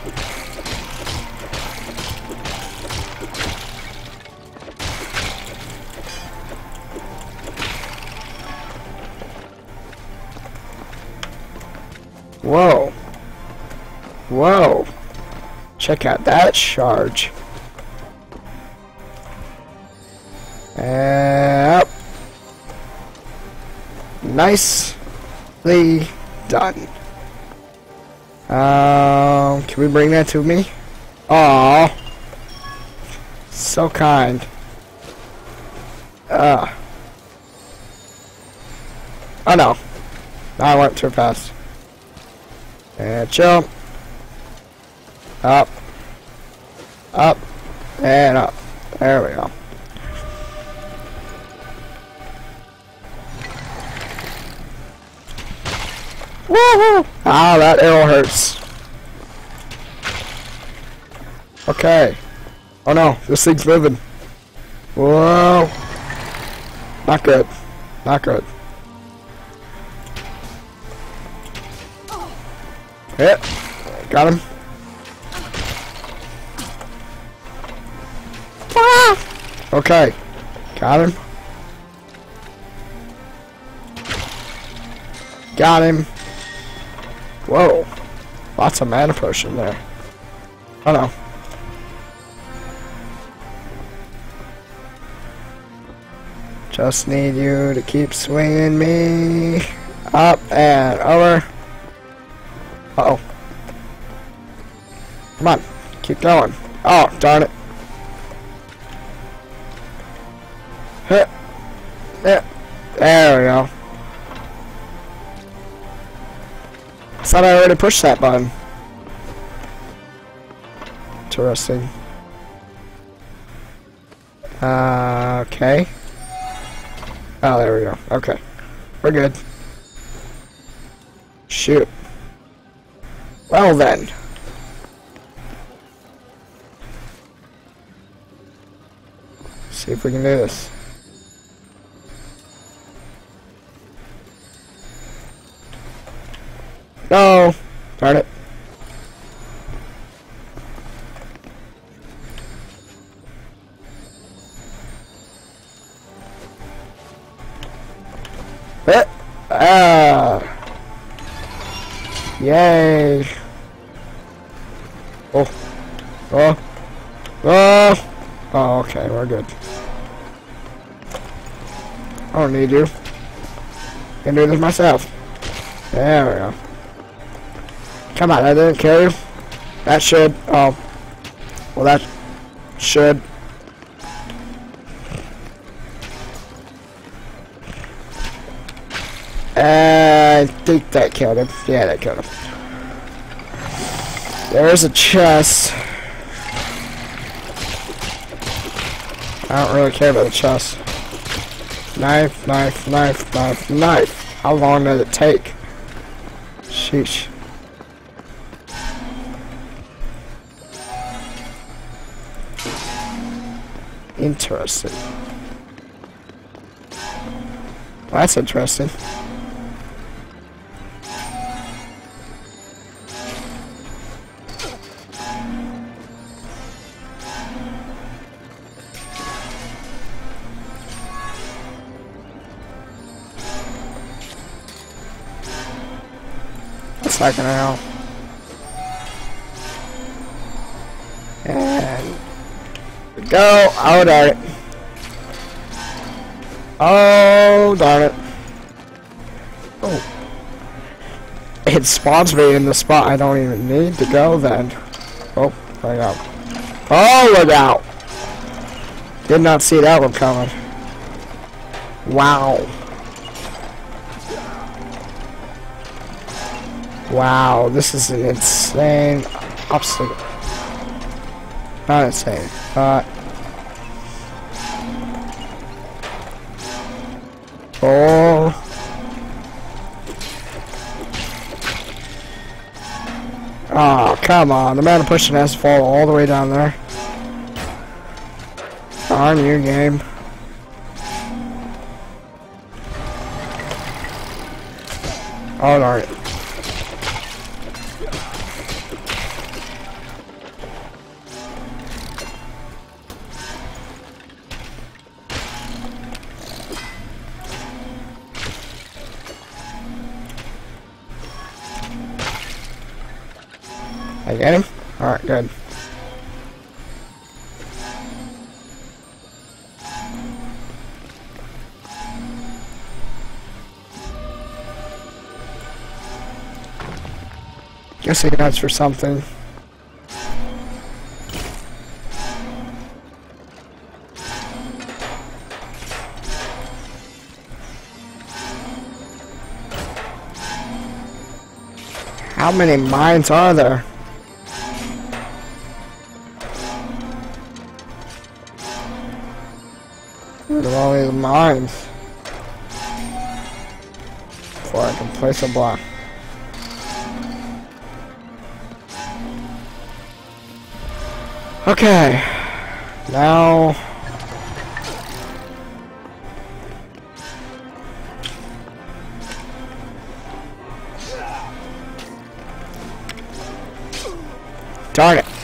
Whoa. Whoa. Check out that charge. And up. Nicely done. Um, can we bring that to me? Aww. So kind. Uh. Oh no. I went too fast. And jump. Up. Up. And up. There we go. Woohoo! Ah, that arrow hurts. Okay. Oh no, this thing's moving. Whoa. Not good. Not good. Hit. Got him. Ah! Okay. Got him. Got him. Whoa. Lots of mana potion there. Oh no. Just need you to keep swinging me up and over. Uh oh. Come on. Keep going. Oh, darn it. Hit. Hit. There we go. Thought I already pushed that button. Interesting. Uh, okay. Oh, there we go. Okay. We're good. Shoot. Well then. See if we can do this. No! Darn it. Eh, ah. Yay. Oh. Oh. Oh. Oh, okay, we're good. I don't need you. I can do this myself. There we go. Come on, I didn't kill you. That should. Oh. Well, that should. Uh, I think that killed him. Yeah, that killed him. There's a chest. I don't really care about the chest. Knife, knife, knife, knife, knife. How long does it take? Sheesh. Interesting. Well, that's interesting. That's not gonna help. And go. Oh, darn it. Oh, darn it. Oh. It spawns me in the spot I don't even need to go then. Oh, look out. Oh, look out. Did not see that one coming. Wow. Wow, this is an insane obstacle. Not insane, but... Oh... Oh, come on. The man pushing has to fall all the way down there. Darn you, game. Oh, darn it. I get him? Alright, good. Guess he that's for something. How many mines are there? Look at all these mines. Before I can place a block. Okay. Now... Darn it.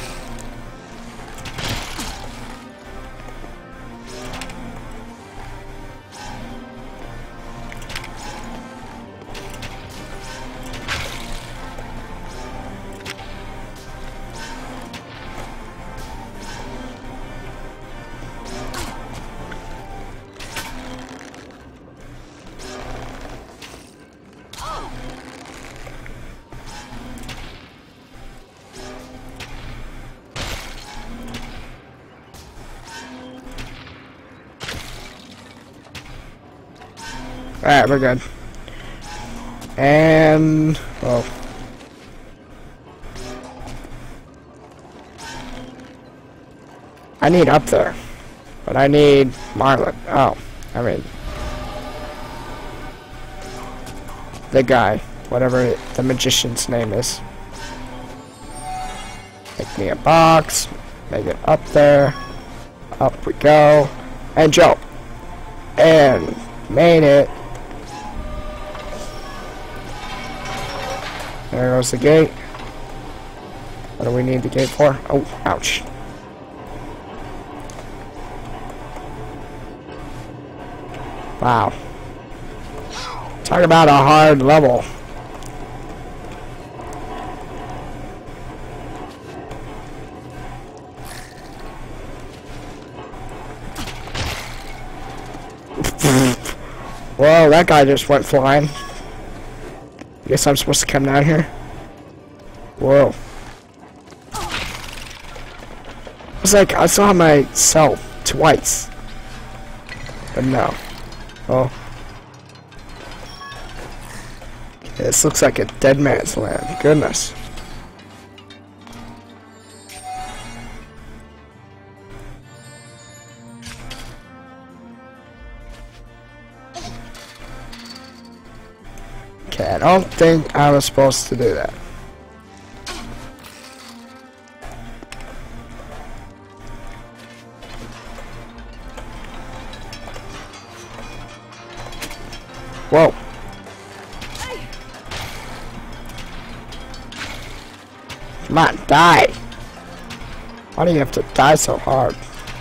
Alright, we're good. And... oh. I need up there. But I need Marlin. Oh, I mean... the guy. Whatever the magician's name is. Make me a box. Make it up there. Up we go. And jump. And made it. There goes the gate. What do we need the gate for? Oh, ouch. Wow. Talk about a hard level. Whoa, that guy just went flying. Guess I'm supposed to come down here. Whoa. It's like I saw myself twice. But no. Oh. This looks like a dead man's land. Goodness. Okay, I don't think I was supposed to do that. Whoa. Come on, die. Why do you have to die so hard?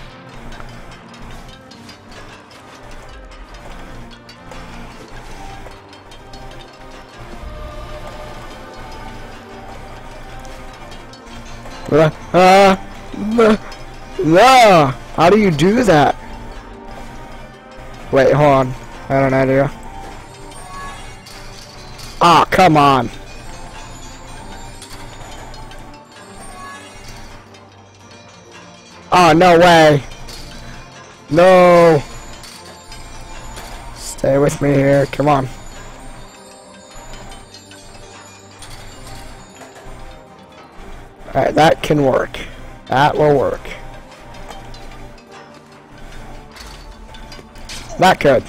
Uh, uh, no! How do you do that? Wait, hold on. I have an idea. Ah, oh, come on. Oh, no way. No. Stay with me here. Come on. Alright, that can work. That will work. That could.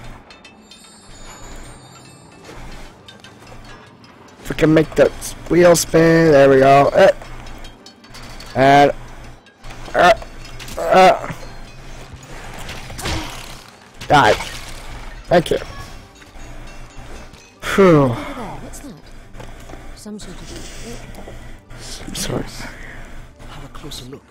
If we can make the wheel spin, there we go. Uh, and uh, uh, die. Thank you. Phew.
Over there, what's that? Some sort of...
Some sort.
Have a closer look.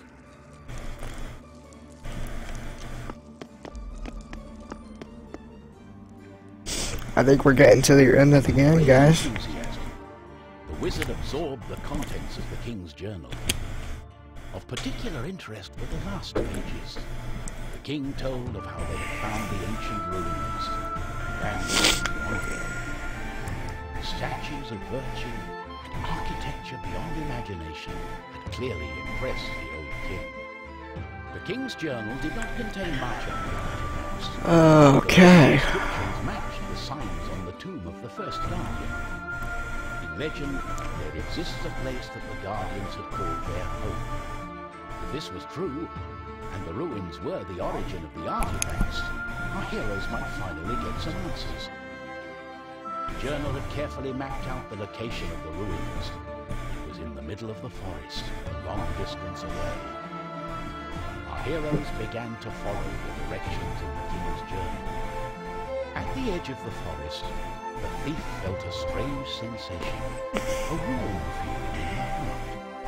I think we're getting to the end of the game, guys.
The wizard absorbed the contents of the king's journal. Of particular interest were the last pages. The king told of how they had found the ancient ruins, and wonder. Statues of virtue and architecture beyond imagination had clearly impressed the old king. The king's journal did not contain much on the artifacts.
Okay.
The inscriptions matched the signs on the tomb of the first guardian. In legend, there exists a place that the guardians had called their home. If this was true, and the ruins were the origin of the artifacts, our heroes might finally get some answers. The journal had carefully mapped out the location of the ruins. It was in the middle of the forest, a long distance away. Our heroes began to follow the directions in the king's journal. At the edge of the forest, the thief felt a strange sensation, a warm feeling in her heart.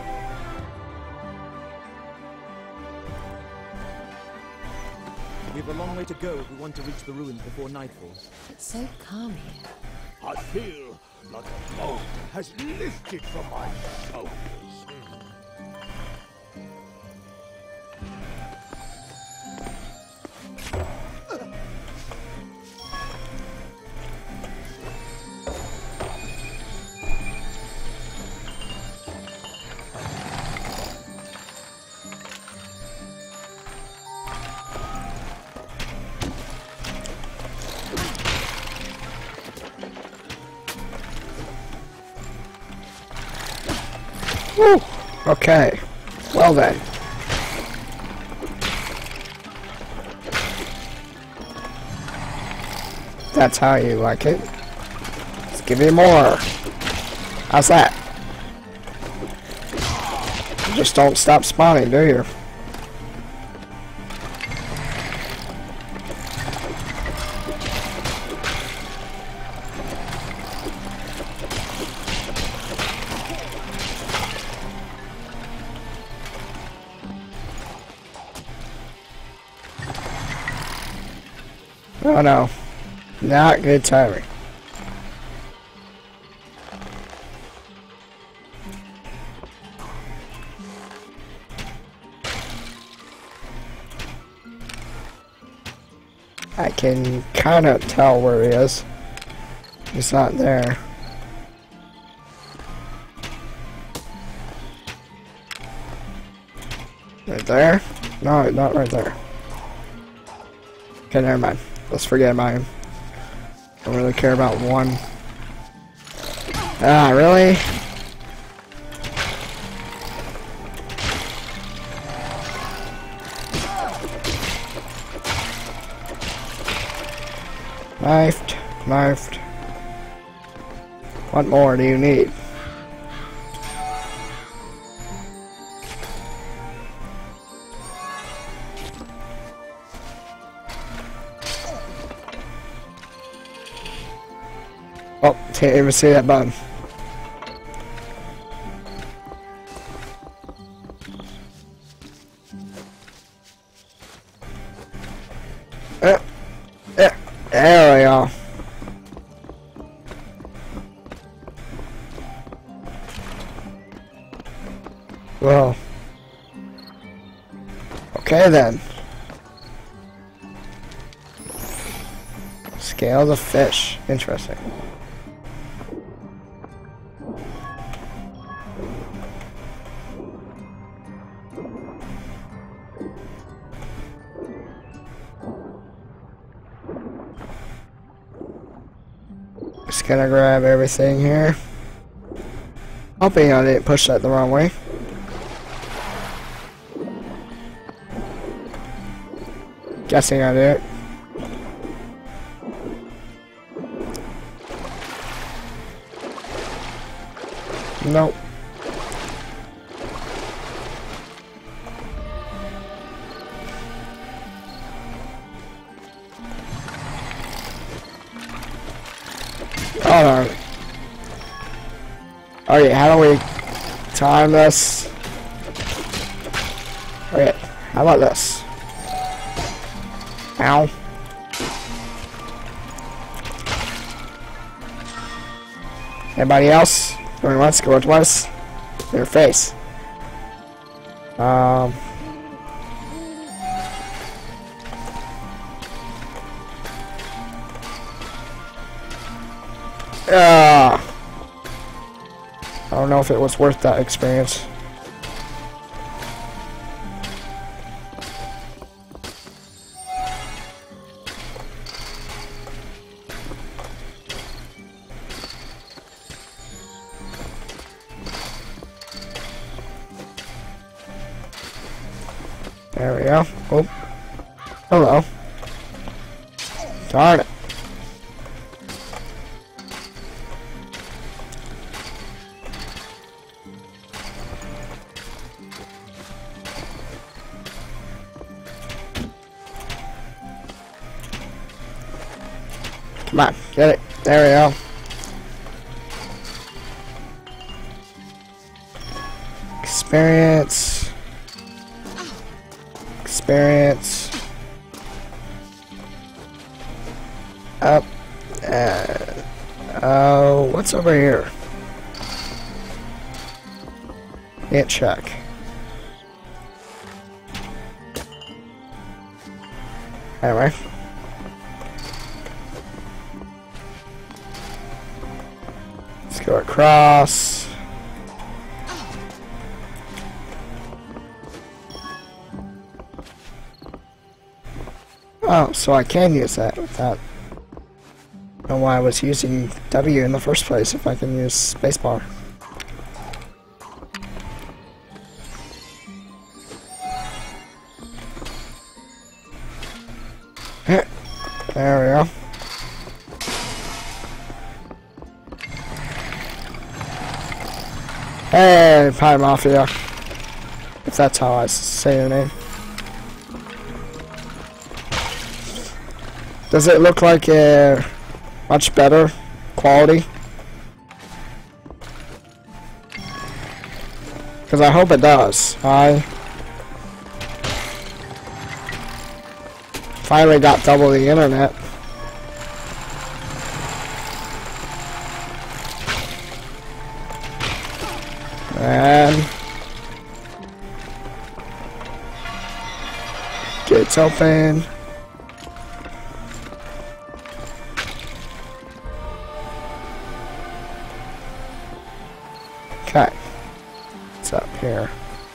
We've a long way to go if we want to reach the ruins before nightfall.
It's so calm here.
I feel like a load has lifted from my shoulders.
Woo! Okay. Well then. that's how you like it. Let's give you more. How's that? You just don't stop spawning, do you? Oh no. Not good timing. I can kind of tell where he is. He's not there. Right there? No, not right there. Okay, never mind. Let's forget about him. Don't really care about one. Ah, really? Knifed, knifed. What more do you need? Oh, can't even see that button. Uh, uh, there we go. Well. Okay then. Scale the fish. Interesting. Just gonna grab everything here. Hoping I didn't push that the wrong way. Guessing I did. Nope. Hold on. Okay, how do we time this? Okay, how about this? Ow. Anybody else? Going once, going twice. Your face. Um. Uh, I don't know if it was worth that experience. There we go. Oh. Hello. Darn it. Come on, get it. There we go. Experience. Experience. Up. Uh, oh, what's over here? Can't check. Anyway. Let's go across. Oh, so I can use that without. I don't know why I was using W in the first place if I can use spacebar. There we go. Hey, Pie Mafia. If that's how I say your name. Does it look like a much better quality? Because I hope it does. I finally got double the internet. And gates open. Okay. What's up here?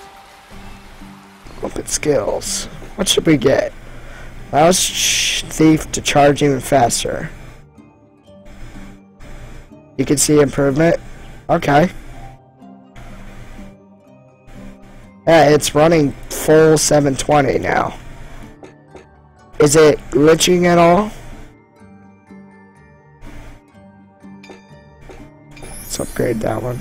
Open skills. What should we get? Allows sh thief to charge even faster. You can see improvement. Okay. Yeah, it's running full seven twenty now. Is it glitching at all? Let's upgrade that one.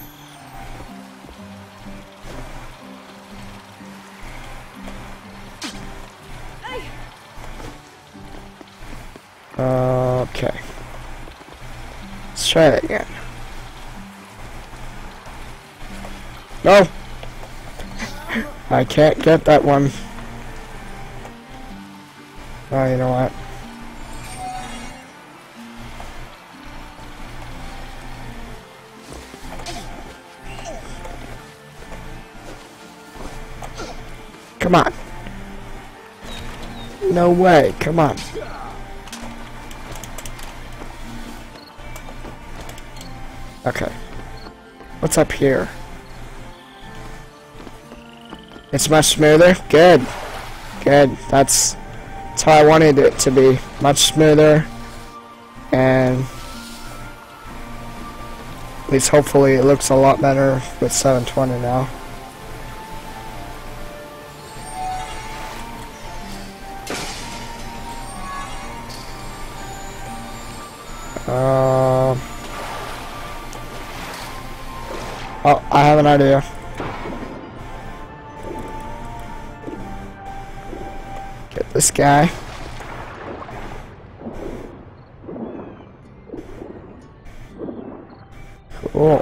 Okay. Let's try it again. No! I can't get that one. Oh, you know what? Come on. No way, come on. Okay. What's up here? It's much smoother? Good. Good. That's, that's how I wanted it to be. Much smoother. And at least hopefully it looks a lot better with seven twenty now. Um. Oh, I have an idea. Get this guy. Cool.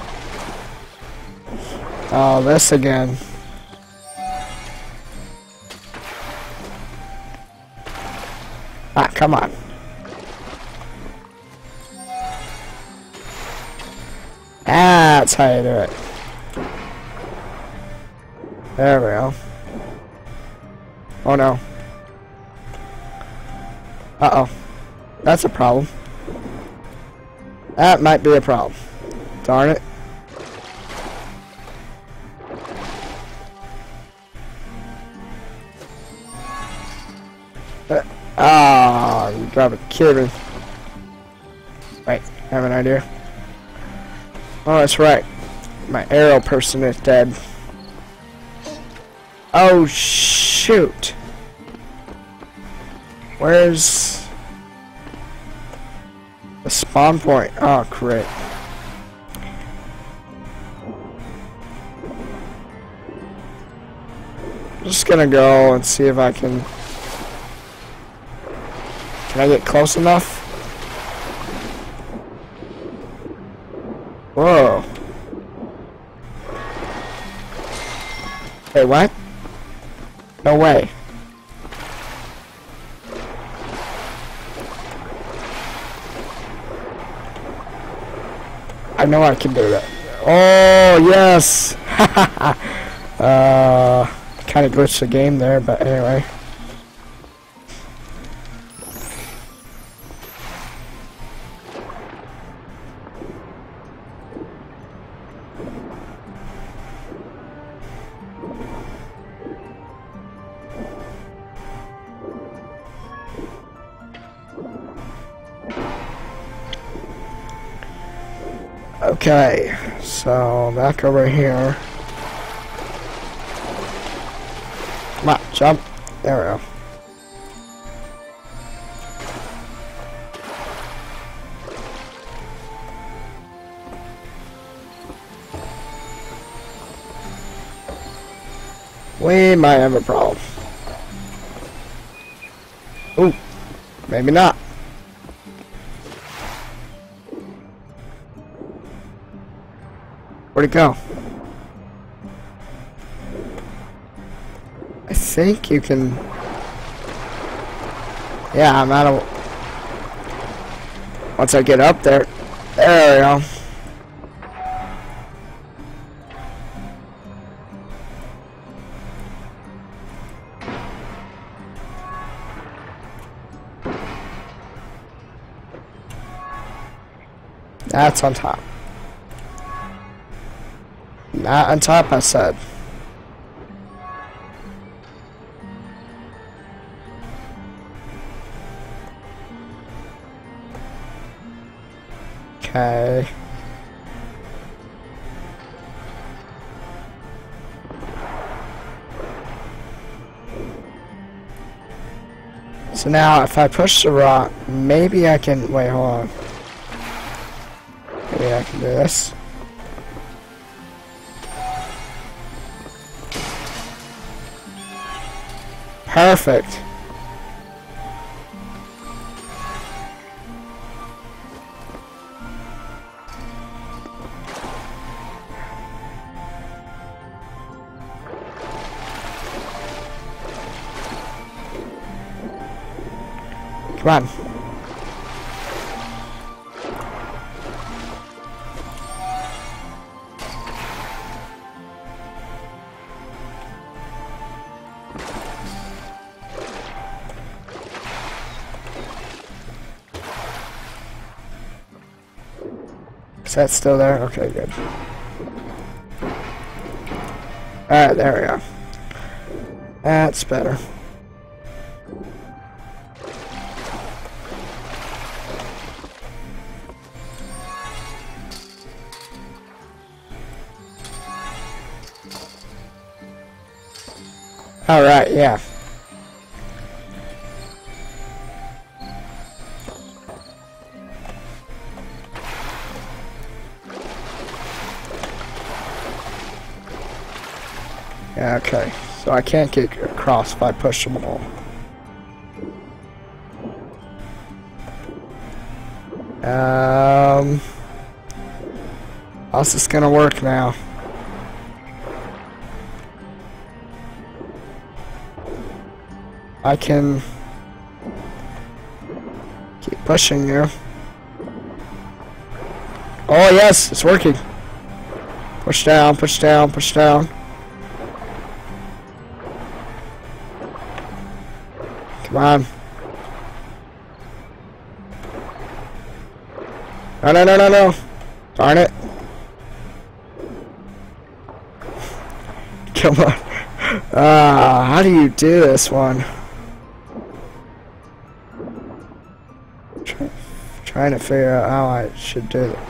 Oh, this again. Ah, come on. That's how you do it. There we go. Oh no. Uh-oh. That's a problem. That might be a problem. Darn it. Uh, ah, you gotta be kidding. Wait, I have an idea. Oh, that's right. My arrow person is dead. Oh, shoot. Where's the spawn point? Oh, great. I'm just gonna go and see if I can... Can I get close enough? Whoa. Wait, what? No way. I know I can do that. Oh, yes! uh, kind of glitched the game there, but anyway. Okay, so back over here. Come on, jump. There we go. We might have a problem. Ooh, maybe not. Where'd it go? I think you can... Yeah, I'm out of... Once I get up there... There we go. That's on top. Not on top, I said. Okay. So now, if I push the rock, maybe I can... Wait, hold on. Maybe I can do this. Perfect. Come on. Is that still there? Okay, good. Alright, there we go. That's better. Alright, yeah. Yeah, okay. So I can't get across if I push them all. Um... How's this gonna work now? I can keep pushing you. Oh yes, it's working. Push down, push down, push down. Come on. No, no, no, no, no. Darn it. Come on. Ah, how do you do this one? Try, trying to figure out how I should do it.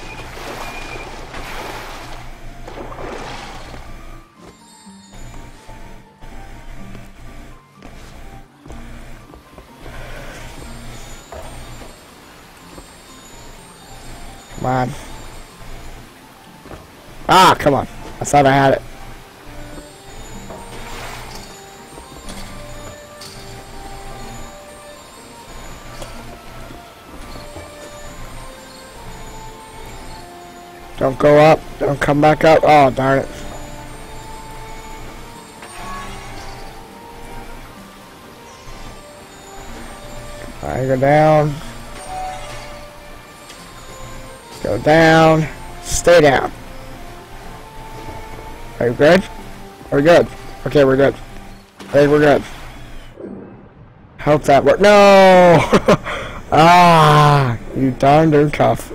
Come on. Ah, come on. I thought I had it. Don't go up. Don't come back up. Oh, darn it. I go down. Go down. Stay down. Are you good? Are we good? Okay, we're good. Hey, we're good. Hope that worked. No! Ah! You darn darn cuff.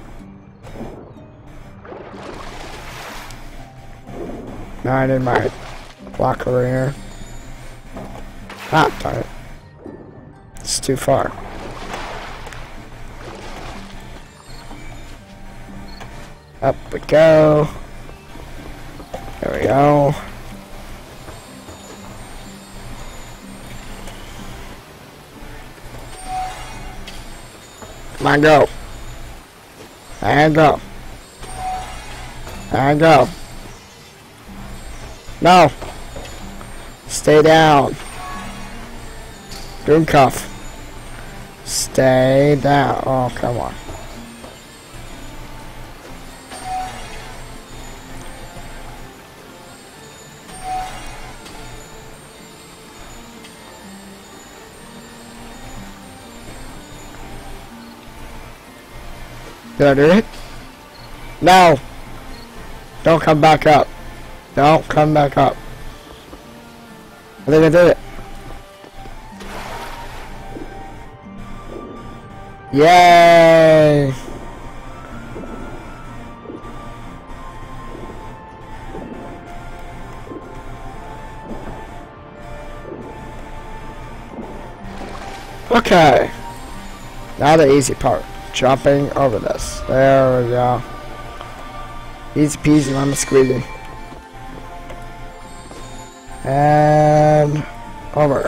No, I didn't mind. Block over here. Ah, darn it. It's too far. Up we go. There we go. Come on, go. And go. And go. No. Stay down. Doing cuff. Stay down. Oh, come on. Did I do it? No! Don't come back up. Don't come back up. I think I did it. Yay! Okay. Now the easy part. Jumping over this. There we go. Easy peasy lemon squeezy. And over.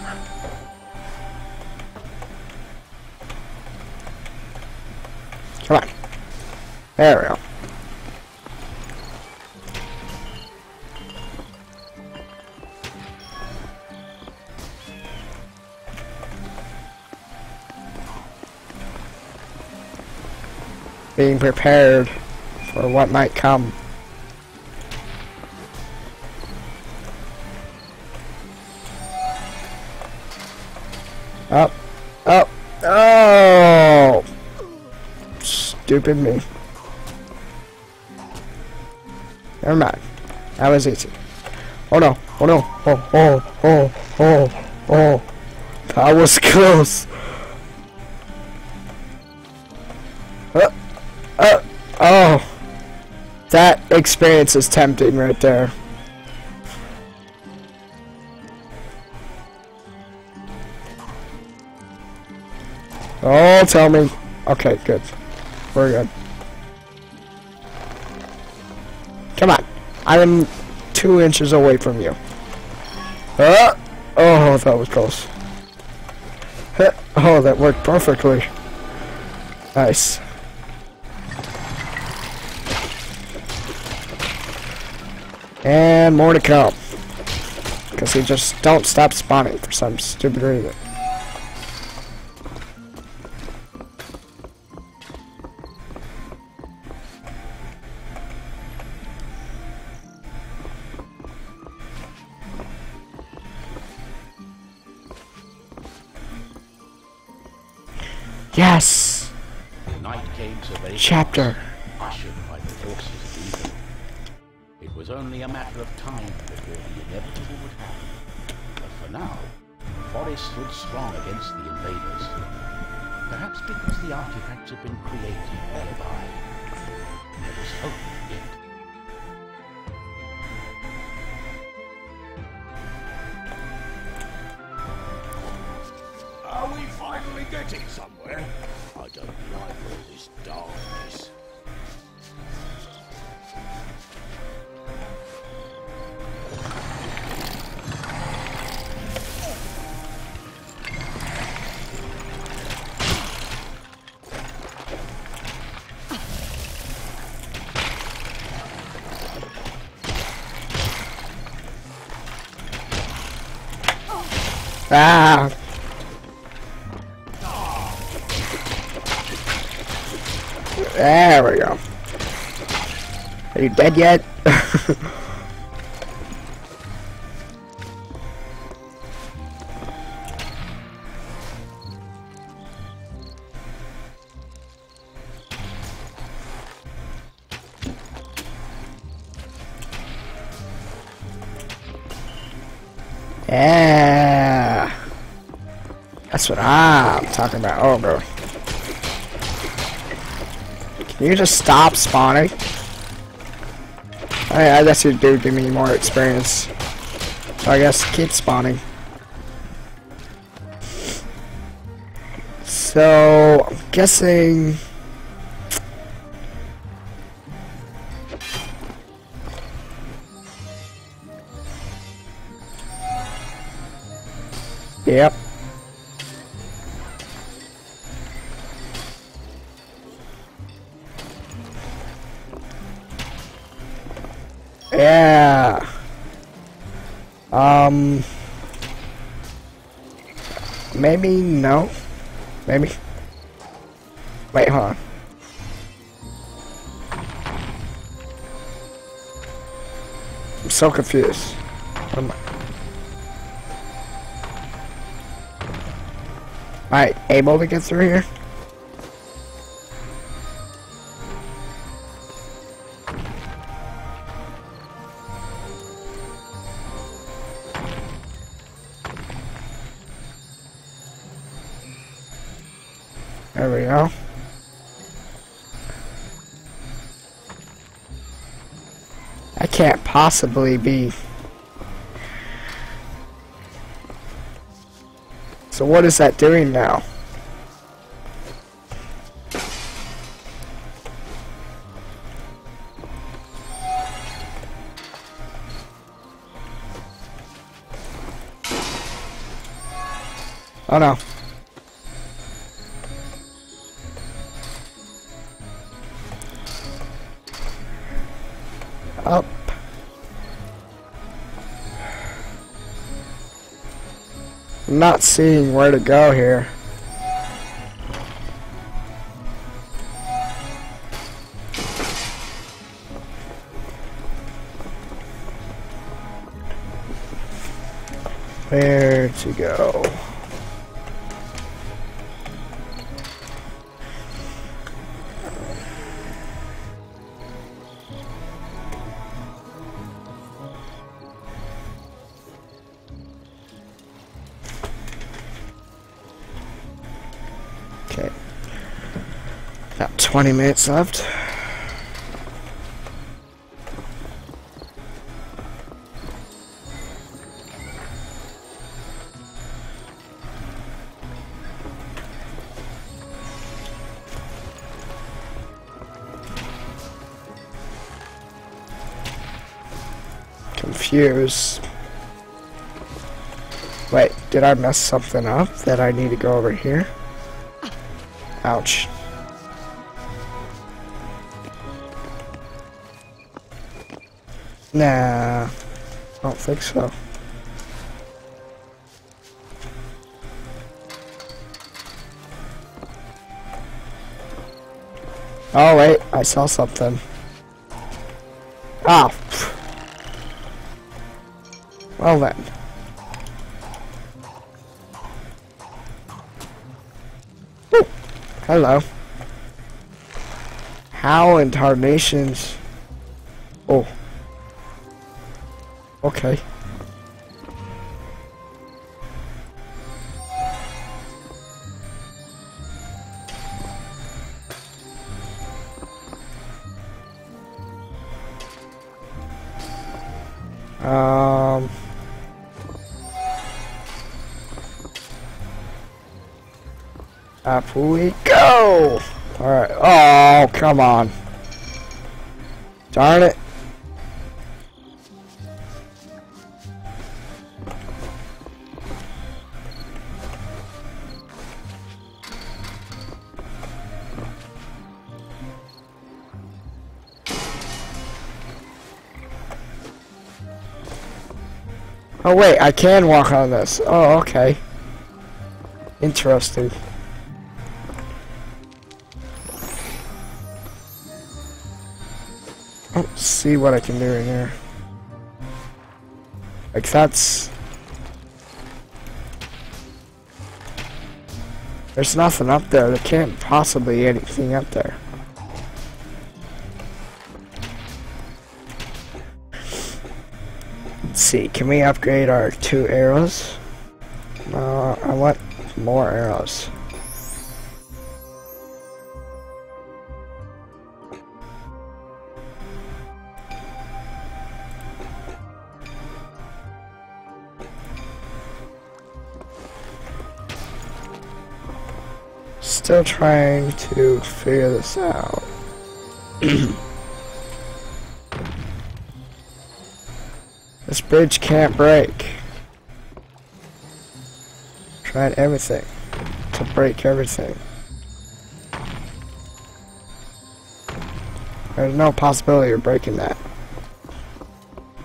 Come on. There we go. Being prepared for what might come. Up, up, oh! Stupid me. Never mind. That was easy. Oh no, oh no, oh, oh, oh, oh, oh. That was close. Uh, uh, oh. That experience is tempting right there. Oh, tell me. Okay, good. We're good. Come on. I am two inches away from you. Uh, oh, that was close. Oh, that worked perfectly. Nice. And more to come. Because they just don't stop spawning for some stupid reason. Yes!
Night came so very
Chapter.
fast, ushered by the forces of evil. It was only a matter of time before the inevitable would happen. But for now, the forest stood strong against the invaders. Perhaps because the artifacts had been created thereby. There was hope yet.
Are we finally getting somewhere? I don't like all this darkness.
Ah! There we go. Are you dead yet? Yeah. That's what I'm talking about. Oh, bro. Can you just stop spawning? I, I guess you do give me more experience. So I guess keep spawning. So, I'm guessing... Yep. Yeah. Um. maybe no. Maybe. Wait, hold on. I'm so confused. What am I? Am I able to get through here? There we go. I can't possibly be. So what is that doing now? Oh no. Up. I'm not seeing where to go here. Where to go? Okay. About twenty minutes left. Confused. Wait, did I mess something up that I need to go over here? Ouch. Nah, I don't think so. Oh wait, I saw something. Ah. Well then. Woo. Hello. How in tarnations? Oh. Okay. Um. Up we go! Alright. Oh, come on. Darn it. Oh wait, I can walk on this. Oh, okay. Interesting. Let's see what I can do in here. Like that's... There's nothing up there. There can't possibly be anything up there. Let's see, can we upgrade our two arrows? Uh, I want more arrows. Still trying to figure this out. This bridge can't break. Tried everything to break everything. There's no possibility of breaking that.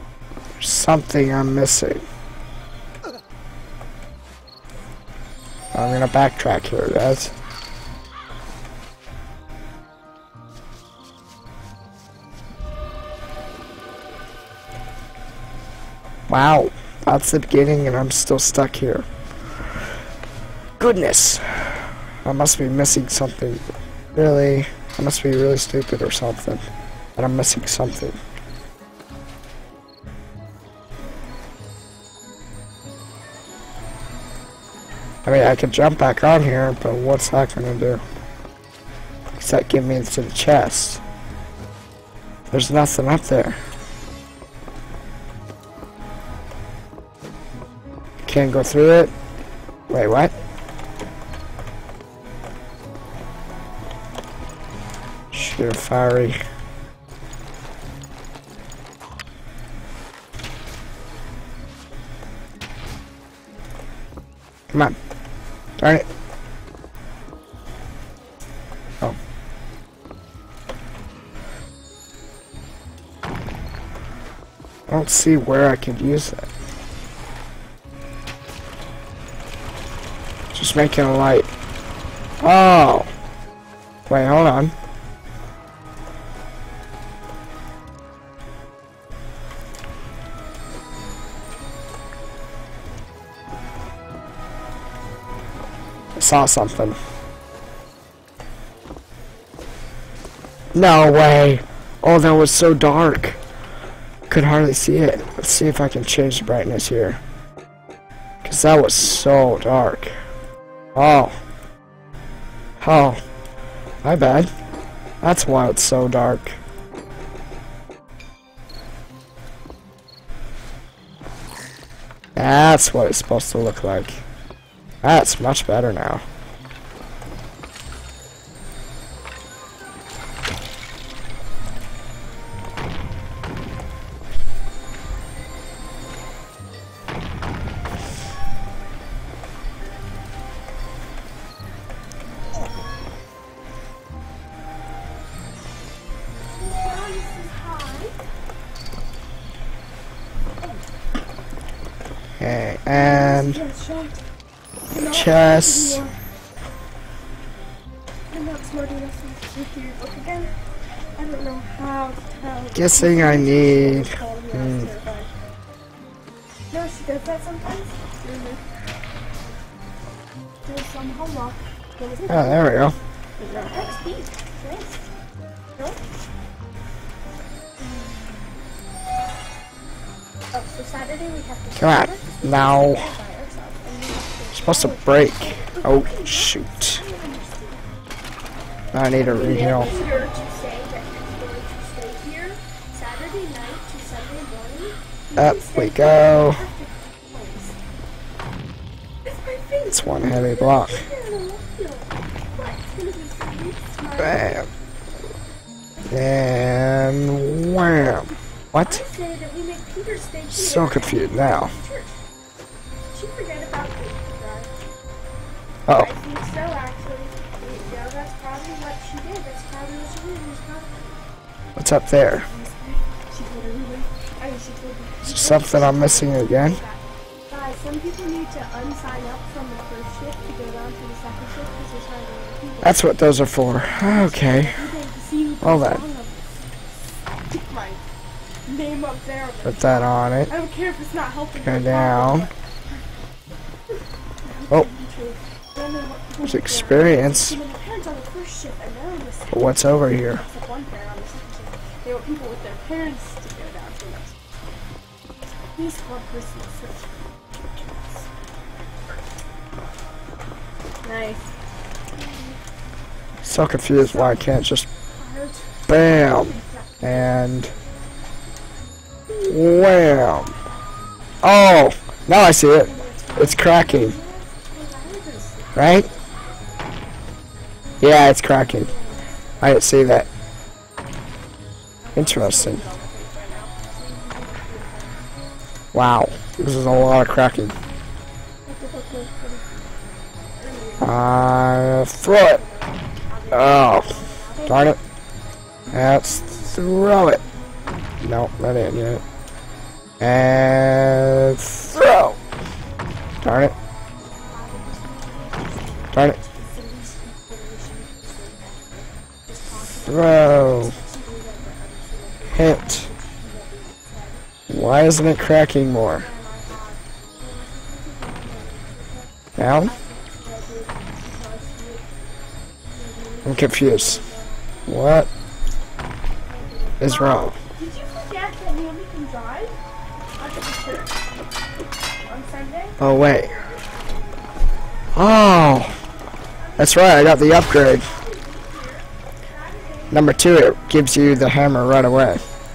There's something I'm missing. I'm gonna backtrack here, guys. Wow, that's the beginning and I'm still stuck here. Goodness. I must be missing something. Really, I must be really stupid or something. But I'm missing something. I mean, I could jump back on here, but what's that gonna do? Except give me to the chest. There's nothing up there. Can't go through it. Wait, what? Shoot a fiery. Come on. Darn it. Oh. I don't see where I could use that. Just making a light. Oh. Wait, hold on. I saw something. No way. Oh, that was so dark. Could hardly see it. Let's see if I can change the brightness here. Because that was so dark. Oh. Oh. My bad. That's why it's so dark. That's what it's supposed to look like. That's much better now. Okay, and chest.
I'm not smart enough to look through your book again. I don't know how to tell.
Guessing I need. Hmm.
No, she does that sometimes. There's some homework.
Oh, there we go.
Next week. Nice. No? Oh, so Saturday we have to.
Come on. Now. Supposed to break. Oh, shoot. I need a reheal. Up we go. It's one heavy block. Bam. And wham. What? So confused now. Uh oh.
I think so, actually. Yeah, that's probably what she did. That's probably what she did. Probably...
What's up there?
She told everybody. I mean, she told me.
Is there something I'm missing again?
Guys, some people need to unsign up from the first shift to go down to the second shift because there's not enough people.
That's what those are for. Okay. Well then.
Stick my name up there.
Put that on it.
I don't care if it's not helping.
Go down. Oh. There's experience. But what's over here?
They want people with their parents to go down to us. These one person is nice.
So confused why I can't just bam and wham. Oh, now I see it. It's cracking. Right? Yeah, it's cracking. I didn't see that. Interesting. Wow, this is a lot of cracking. Uh, throw it. Oh, darn it. Let's throw it. No, that ain't it. And throw. Darn it. Darn it. Throw. Hit. Why isn't it cracking more? Down? I'm confused. What is wrong?
Did you forget that Naomi can drive? After the church? On Sunday?
Oh, wait. Oh! That's right, I got the upgrade. Number two, it gives you the hammer right away.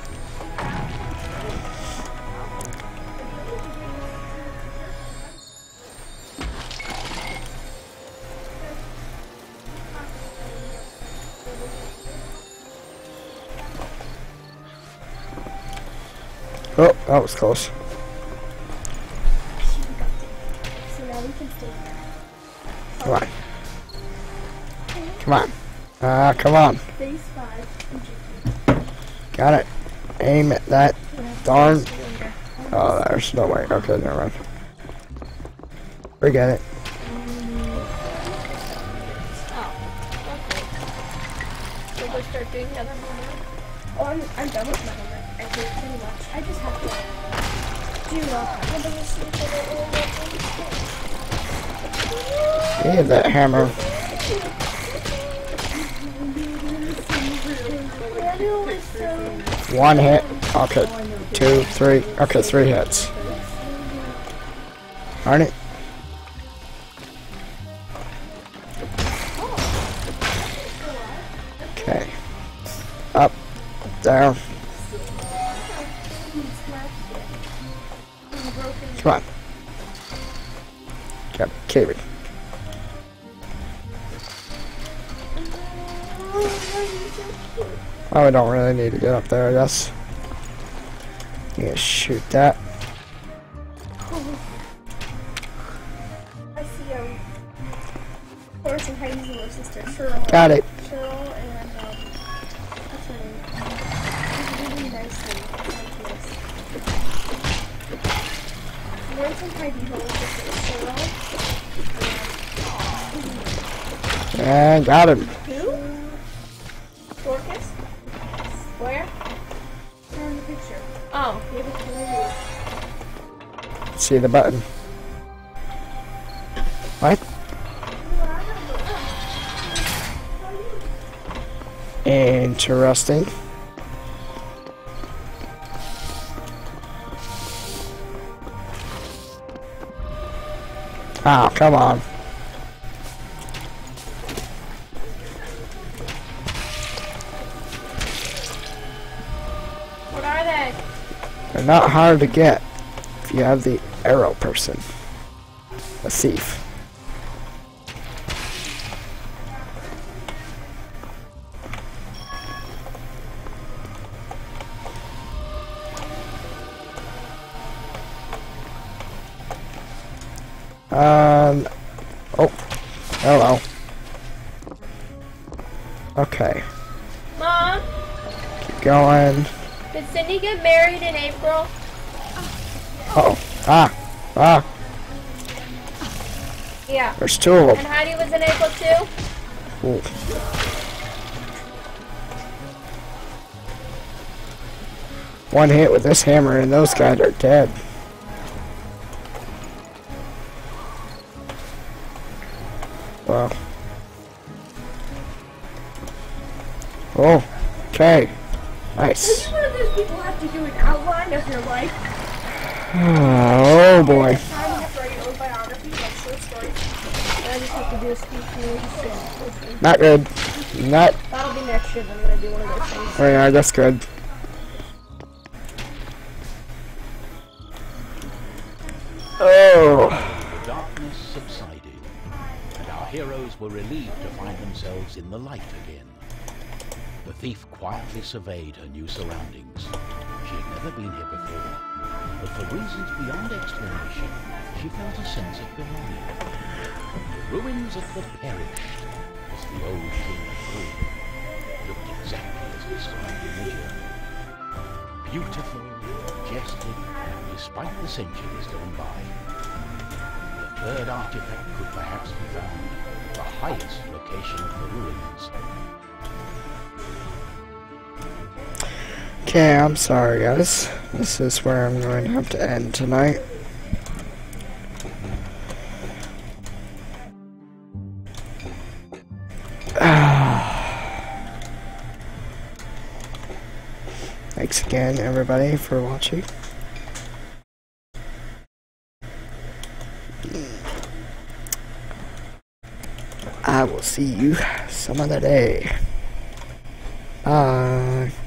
Oh, that was close.
So now we can stay here.
Come on. Come on. Ah, uh, come on.
Phase five.
Got it. Aim at that darn. Oh, there's no way. Okay, never mind. Forget it.
Oh, okay. So we'll start doing the other homework. Oh, I'm, I'm done with my homework. I think pretty much. I just have to do uh,
Yeah, that hammer. One hit. Okay. Two, three. Okay, three hits. Darn it. Okay. Up. Down. Come on. Come, Katie. Oh, we don't really need to get up there, I guess. Yeah, shoot that.
I see um, Horace and Heidi's little sister, Cheryl.
Got it.
Cheryl and um, what's her name? She's really nice and nice. Horace and Heidi, her little sister, Cheryl.
And got him.
Who? Dorcas? Where? They're in the picture. Oh, maybe it's maybe.
See the button. What? Interesting. Oh, come on.
What are they?
They're not hard to get if you have the arrow person. A thief. Um. Oh. Hello. Okay.
Mom,
Keep going.
did Cindy get married in April?
Uh oh. Ah. Ah.
Yeah.
There's two of
And
them.
Heidi was in April too?
Ooh. One hit with this hammer and those guys are dead. Wow. Oh. Okay. Nice.
Are you one of those people who have to do an outline of your life?
Oh boy.
I have to write your own biography, like short stories. And I just have to do a speech and
Not good. Not.
that'll be next year. I'm gonna do one of those things.
Oh yeah, that's good. Oh.
The darkness subsided, and our heroes were relieved to find themselves in the light again. The thief quietly surveyed her new surroundings. She had never been here before, but for reasons beyond explanation, she felt a sense of belonging. The ruins of the perished, as the old king of Trine looked exactly as described in the journal. Beautiful, majestic, despite the centuries gone by. The third artifact could perhaps be found, highest location of the ruins.
Okay, I'm sorry guys. This is where I'm going to have to end tonight. Thanks again everybody for watching. I will see you some other day. Bye.